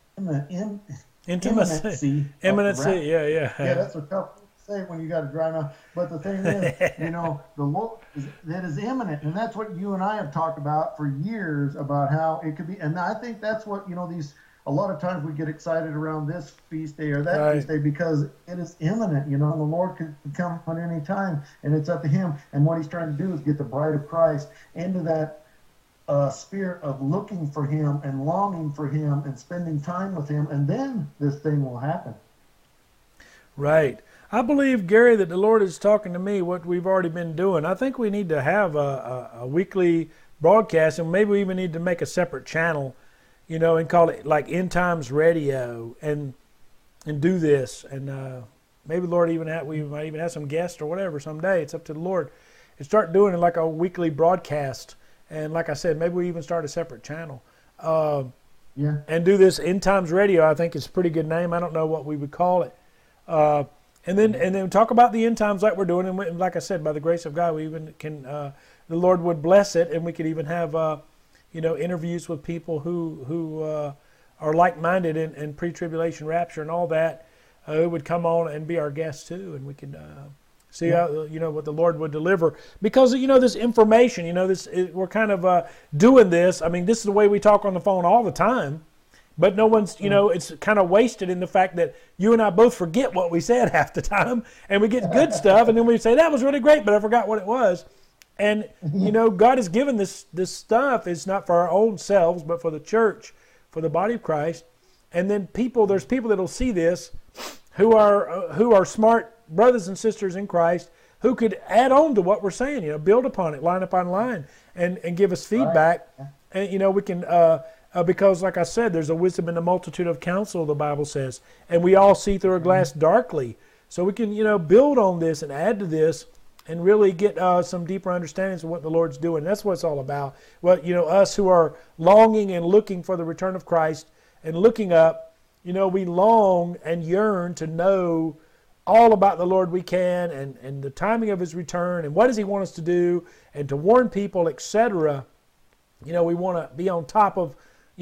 Imminency. Yeah, that's a tough say when you got to drive out. But the thing is, the Lord that is imminent, and that's what you and I have talked about for years, about how it could be. And I think that's what these. A lot of times we get excited around this feast day or that feast day because it is imminent. And the Lord could come at any time, and it's up to Him. And what He's trying to do is get the bride of Christ into that spirit of looking for Him and longing for Him and spending time with Him, and then this thing will happen. Right. I believe, Gary, that the Lord is talking to me what we've already been doing. I think we need to have a weekly broadcast, and maybe we even need to make a separate channel, and call it like End Times Radio, and do this. And maybe the Lord we might even have some guests or whatever someday. It's up to the Lord. And start doing it like a weekly broadcast. And like I said, maybe we even start a separate channel. Yeah. and do this End Times Radio. I think it's a pretty good name. I don't know what we would call it. And then talk about the end times like we're doing. And like I said, by the grace of God, we even can, the Lord would bless it, and we could even have, interviews with people who are like-minded in pre-tribulation rapture and all that, who would come on and be our guests too, and we could see how, what the Lord would deliver. Because, this information, we're kind of doing this. I mean, this is the way we talk on the phone all the time. But no one's, it's kind of wasted in the fact that you and I both forget what we said half the time, and we get good stuff, and then we say, that was really great, but I forgot what it was. And, God has given this stuff. It's not for our own selves, but for the church, for the body of Christ. And then there's people that will see this who are smart brothers and sisters in Christ who could add on to what we're saying, build upon it, line upon line, and give us feedback. Right. And, we can, because like I said, there's a wisdom in the multitude of counsel, the Bible says, and we all see through a glass darkly. So we can, build on this and add to this and really get some deeper understandings of what the Lord's doing. That's what it's all about. Well, us who are longing and looking for the return of Christ and looking up, we long and yearn to know all about the Lord we can, and the timing of His return, and what does He want us to do, and to warn people, etc. We want to be on top of,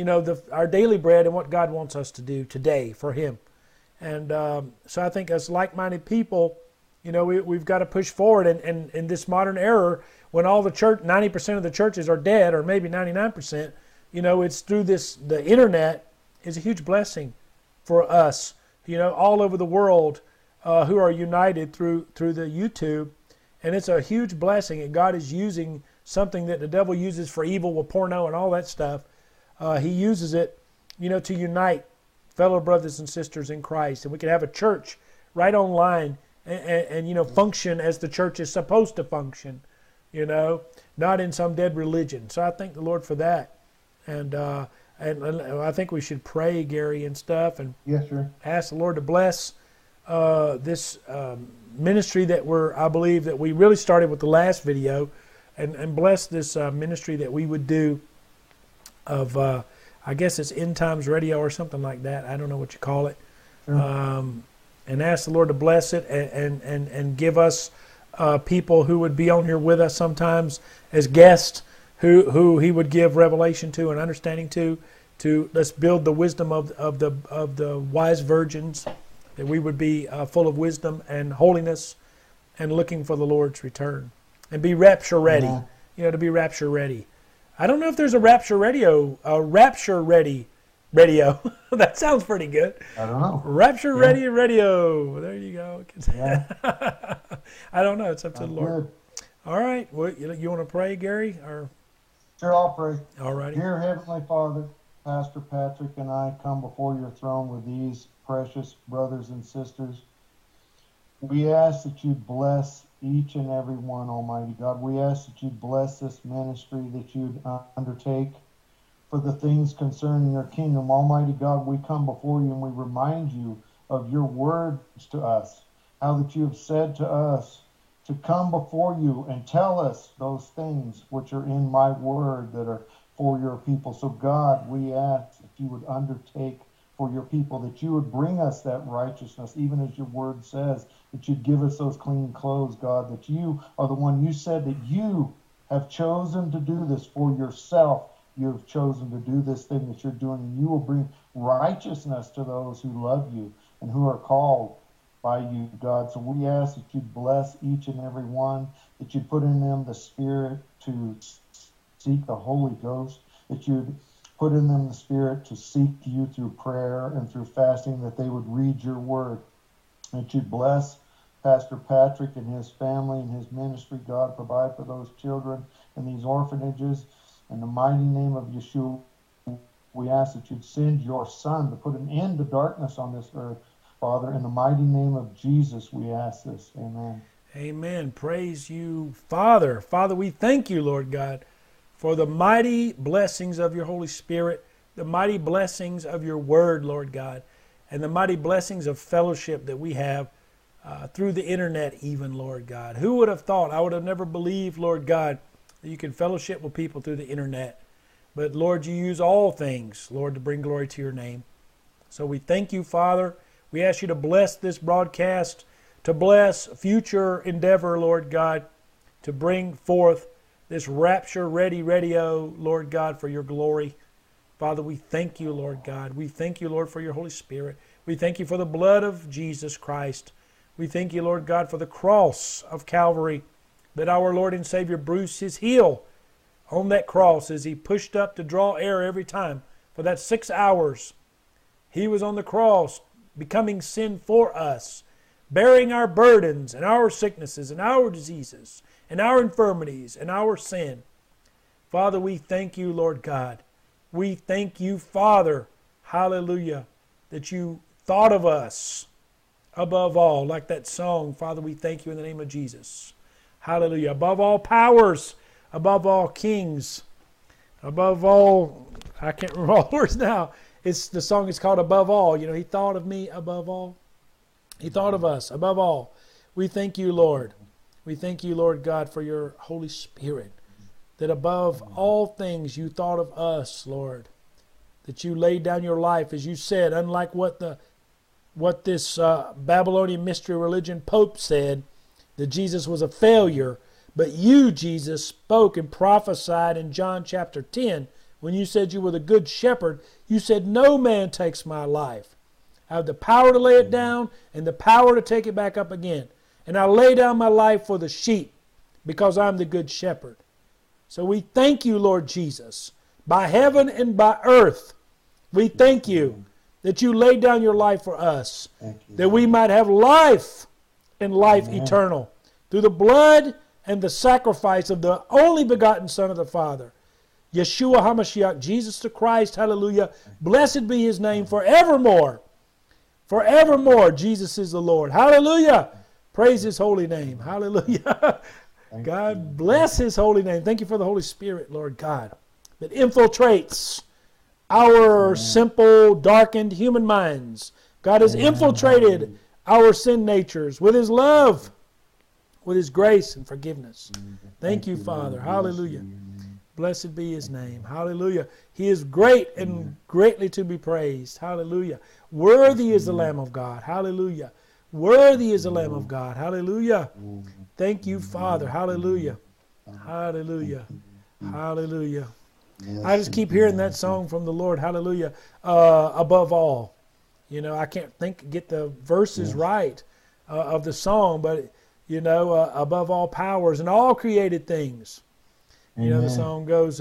our daily bread and what God wants us to do today for Him. And so I think as like-minded people, we've got to push forward. And in this modern era, when all the 90% of the churches are dead, or maybe 99%, it's through the internet is a huge blessing for us, all over the world who are united through the YouTube. And it's a huge blessing, and God is using something that the devil uses for evil with porno and all that stuff. He uses it, to unite fellow brothers and sisters in Christ. And we can have a church right online and function as the church is supposed to function, not in some dead religion. So I thank the Lord for that. And I think we should pray, Gary, and stuff, and yes, sir. Ask the Lord to bless this ministry that I believe that we really started with the last video, and bless this ministry that we would do of, I guess it's End Times Radio or something like that. I don't know what you call it. Sure. And ask the Lord to bless it and give us people who would be on here with us sometimes as guests, who He would give revelation to and understanding to let's build the wisdom of the wise virgins, that we would be full of wisdom and holiness and looking for the Lord's return and be rapture ready. Yeah. To be rapture ready. I don't know if there's a rapture ready radio. That sounds pretty good. I don't know. Rapture ready radio. There you go. Yeah. I don't know. It's up to the Lord. Good. All right. Well, you want to pray, Gary? Or? Sure, I'll pray. All righty. Dear Heavenly Father, Pastor Patrick and I come before your throne with these precious brothers and sisters. We ask that you bless each and every one, Almighty God. We ask that you bless this ministry, that you'd undertake for the things concerning your kingdom. Almighty God, we come before you and we remind you of your words to us, how that you have said to us to come before you and tell us those things which are in my word that are for your people. So God, we ask that you would undertake for your people, that you would bring us that righteousness, even as your word says, that you'd give us those clean clothes, God, that you are the one. You said that you have chosen to do this for yourself. You have chosen to do this thing that you're doing, and you will bring righteousness to those who love you and who are called by you, God. So we ask that you bless each and every one, that you put in them the spirit to seek the Holy Ghost, that you'd put in them the spirit to seek you through prayer and through fasting, that they would read your word, that you'd bless Pastor Patrick and his family and his ministry. God, provide for those children in these orphanages. In the mighty name of Yeshua, we ask that you'd send your Son to put an end to darkness on this earth. Father, in the mighty name of Jesus, we ask this. Amen. Amen. Praise you, Father. Father, we thank you, Lord God, for the mighty blessings of your Holy Spirit, the mighty blessings of your word, Lord God, and the mighty blessings of fellowship that we have through the internet even, Lord God. Who would have thought? I would have never believed, Lord God, that you can fellowship with people through the internet. But Lord, you use all things, Lord, to bring glory to your name. So we thank you, Father. We ask you to bless this broadcast, to bless future endeavor, Lord God, to bring forth this Rapture Ready radio, Lord God, for your glory. Father, we thank you, Lord God. We thank you, Lord, for your Holy Spirit. We thank you for the blood of Jesus Christ. We thank you, Lord God, for the cross of Calvary, that our Lord and Savior bruised his heel on that cross as he pushed up to draw air every time. For that 6 hours, he was on the cross, becoming sin for us, bearing our burdens and our sicknesses and our diseases and our infirmities and our sin. Father, we thank you, Lord God. We thank you, Father, hallelujah, that you thought of us above all, like that song. Father, we thank you in the name of Jesus. Hallelujah. Above all powers, above all kings, above all, I can't remember all the words now. The song is called Above All. You know, he thought of me above all. He thought of us above all. We thank you, Lord. We thank you, Lord God, for your Holy Spirit, that above all things you thought of us, Lord, that you laid down your life, as you said, unlike what this Babylonian mystery religion Pope said, that Jesus was a failure. But you, Jesus, spoke and prophesied in John chapter 10, when you said you were the good shepherd. You said, no man takes my life. I have the power to lay it down and the power to take it back up again. And I lay down my life for the sheep because I'm the good shepherd. So we thank you, Lord Jesus, by heaven and by earth. We thank you that you laid down your life for us, that we might have life and life eternal through the blood and the sacrifice of the only begotten Son of the Father, Yeshua HaMashiach, Jesus the Christ, hallelujah. Blessed be his name forevermore. Forevermore, Jesus is the Lord. Hallelujah. Praise his holy name. Hallelujah. God bless his holy name. Thank you for the Holy Spirit, Lord God, that infiltrates our simple, darkened human minds. God has infiltrated our sin natures with his love, with his grace and forgiveness. Thank you, Father. Hallelujah. Blessed be his name. Hallelujah. He is great and greatly to be praised. Hallelujah. Worthy is the Lamb of God. Hallelujah. Worthy is the Lamb of God. Hallelujah. Thank you, Father. Hallelujah. Hallelujah. Hallelujah. I just keep hearing that song from the Lord. Hallelujah. Above all. You know, I can't get the verses right of the song, but, you know, above all powers and all created things. You know, the song goes,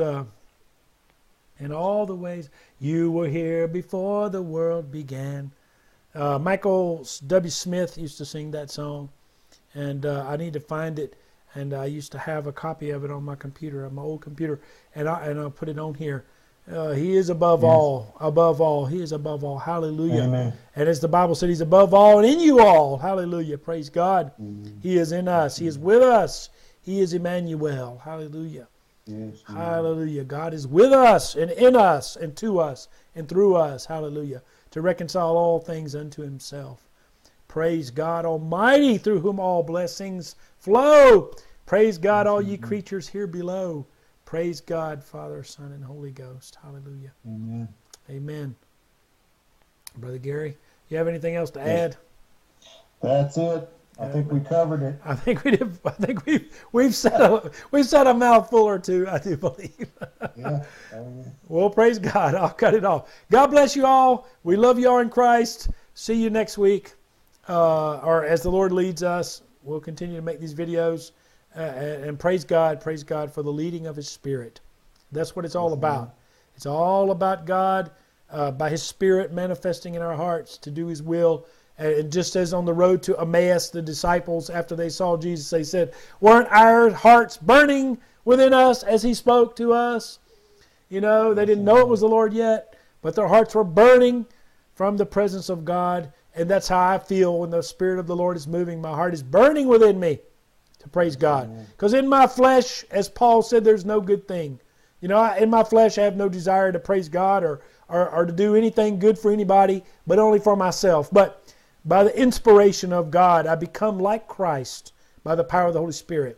in all the ways you were here before the world began. Michael W. Smith used to sing that song, and I need to find it. And I used to have a copy of it on my computer, on my old computer, and I'll put it on here. He is above all, above all. He is above all. Hallelujah. Amen. And as the Bible said, he's above all and in you all. Hallelujah. Praise God. He is in us. He is with us. He is Emmanuel. Hallelujah. Yes, hallelujah. God is with us and in us and to us and through us. Hallelujah. To reconcile all things unto himself. Praise God Almighty, through whom all blessings flow. Praise God, all ye creatures here below. Praise God, Father, Son, and Holy Ghost. Hallelujah. Amen. Amen. Brother Gary, you have anything else to add? That's it. I think we covered it. I think we did. I think we've said a mouthful or two, I do believe. Yeah. Well, praise God. I'll cut it off. God bless you all. We love you all in Christ. See you next week, or as the Lord leads us. We'll continue to make these videos, and praise God for the leading of his Spirit. That's what it's all about. It's all about God by his Spirit manifesting in our hearts to do his will. And just as on the road to Emmaus, the disciples, after they saw Jesus, they said, weren't our hearts burning within us as he spoke to us? You know, they didn't know it was the Lord yet, but their hearts were burning from the presence of God. And that's how I feel when the Spirit of the Lord is moving. My heart is burning within me to praise God. Because in my flesh, as Paul said, there's no good thing. You know, in my flesh, I have no desire to praise God or to do anything good for anybody, but only for myself. But by the inspiration of God, I become like Christ by the power of the Holy Spirit.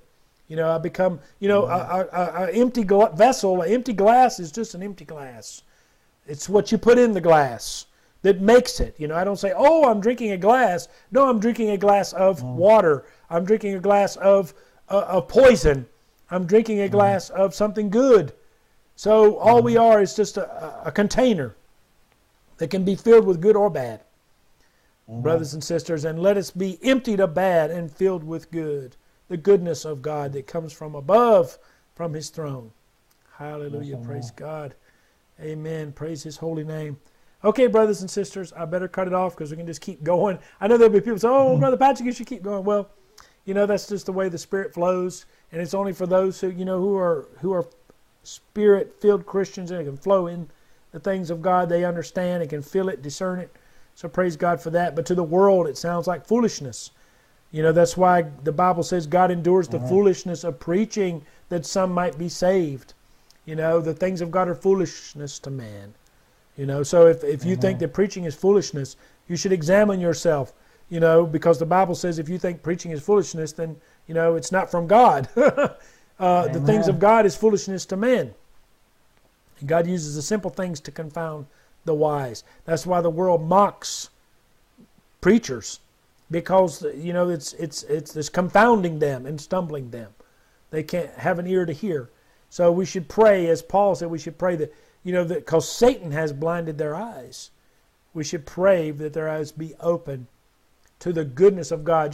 I become, an empty vessel, an empty glass is just an empty glass. It's what you put in the glass that makes it. I don't say, oh, I'm drinking a glass. No, I'm drinking a glass of water. I'm drinking a glass of poison. I'm drinking a glass of something good. So all we are is just a container that can be filled with good or bad. Brothers and sisters, and let us be emptied of bad and filled with good. The goodness of God that comes from above, from His throne. Hallelujah. Praise God. Amen. Praise His holy name. Okay, brothers and sisters, I better cut it off because we can just keep going. I know there'll be people say, oh, Brother Patrick, you should keep going. Well, that's just the way the Spirit flows, and it's only for those who, who are Spirit-filled Christians, and it can flow in the things of God. They understand, they can feel it, discern it. So praise God for that. But to the world, it sounds like foolishness. That's why the Bible says God endures the foolishness of preaching that some might be saved. The things of God are foolishness to man. So if you think that preaching is foolishness, you should examine yourself, because the Bible says if you think preaching is foolishness, then, it's not from God. The things of God is foolishness to men. And God uses the simple things to confound the wise. That's why the world mocks preachers, because it's confounding them and stumbling them. They can't have an ear to hear. So we should pray, as Paul said, we should pray that that because Satan has blinded their eyes, we should pray that their eyes be open to the goodness of God.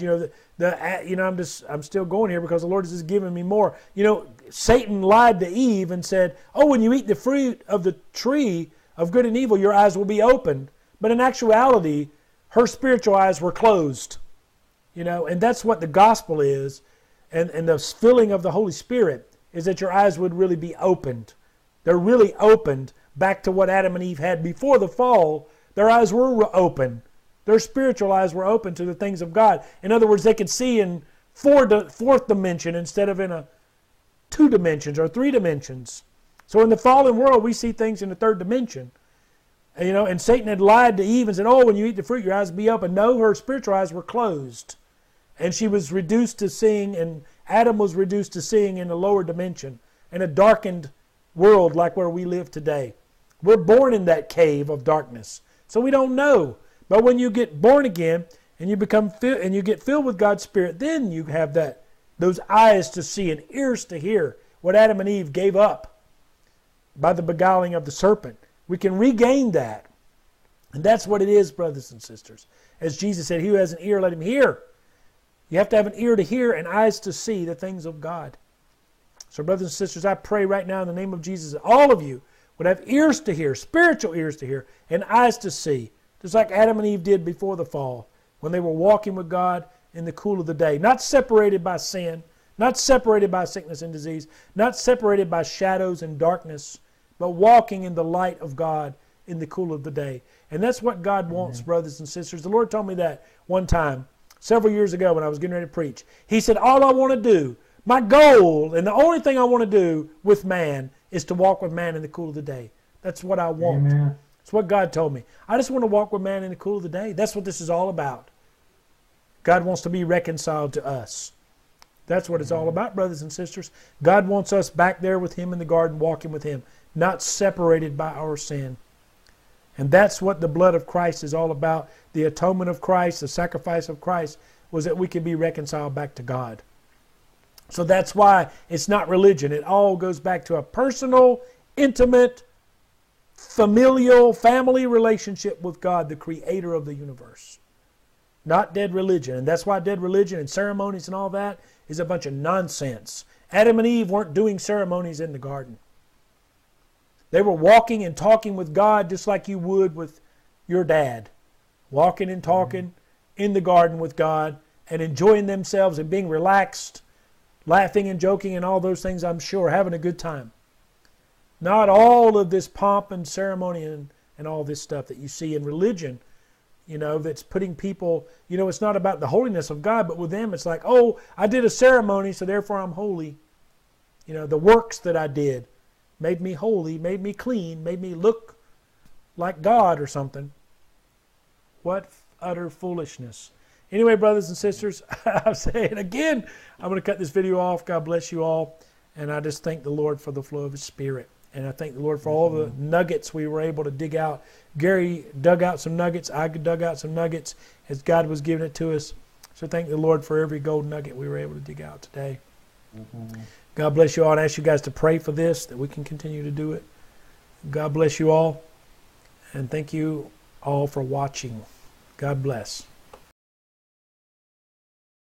I'm still going here because the Lord has just given me more. Satan lied to Eve and said, "Oh, when you eat the fruit of the tree of good and evil, your eyes will be opened." But in actuality, her spiritual eyes were closed. And that's what the gospel is, and the filling of the Holy Spirit is that your eyes would really be opened. They're really opened back to what Adam and Eve had before the fall. Their eyes were open. Their spiritual eyes were open to the things of God. In other words, they could see in fourth dimension instead of in a 2 dimensions or 3 dimensions. So in the fallen world, we see things in the 3rd dimension. And Satan had lied to Eve and said, oh, when you eat the fruit, your eyes will be open. No, her spiritual eyes were closed. And she was reduced to seeing, and Adam was reduced to seeing in a lower dimension, in a darkened world like where we live today. We're born in that cave of darkness, so we don't know. But when you get born again and you and you get filled with God's Spirit, then you have those eyes to see and ears to hear what Adam and Eve gave up by the beguiling of the serpent. We can regain that. And that's what it is, brothers and sisters. As Jesus said, he who has an ear, let him hear. You have to have an ear to hear and eyes to see the things of God. So brothers and sisters, I pray right now in the name of Jesus that all of you would have ears to hear, spiritual ears to hear, and eyes to see, just like Adam and Eve did before the fall, when they were walking with God in the cool of the day, not separated by sin, not separated by sickness and disease, not separated by shadows and darkness, but walking in the light of God in the cool of the day. And that's what God wants, brothers and sisters. The Lord told me that one time, several years ago when I was getting ready to preach. He said, all I want to do, my goal, and the only thing I want to do with man is to walk with man in the cool of the day. That's what I want. Amen. That's what God told me. I just want to walk with man in the cool of the day. That's what this is all about. God wants to be reconciled to us. That's what it's all about, brothers and sisters. God wants us back there with him in the garden, walking with him, not separated by our sin. And that's what the blood of Christ is all about. The atonement of Christ, the sacrifice of Christ, was that we could be reconciled back to God. So that's why it's not religion. It all goes back to a personal, intimate, familial, family relationship with God, the creator of the universe. Not dead religion. And that's why dead religion and ceremonies and all that is a bunch of nonsense. Adam and Eve weren't doing ceremonies in the garden. They were walking and talking with God just like you would with your dad. Walking and talking in the garden with God and enjoying themselves and being relaxed, laughing and joking and all those things, I'm sure, having a good time. Not all of this pomp and ceremony and all this stuff that you see in religion, that's putting people, it's not about the holiness of God, but with them it's like, oh, I did a ceremony, so therefore I'm holy. The works that I did made me holy, made me clean, made me look like God or something. What utter foolishness. Anyway, brothers and sisters, I'm saying again, I'm going to cut this video off. God bless you all. And I just thank the Lord for the flow of His Spirit. And I thank the Lord for all the nuggets we were able to dig out. Gary dug out some nuggets. I dug out some nuggets as God was giving it to us. So thank the Lord for every gold nugget we were able to dig out today. God bless you all. And I ask you guys to pray for this, that we can continue to do it. God bless you all. And thank you all for watching. God bless.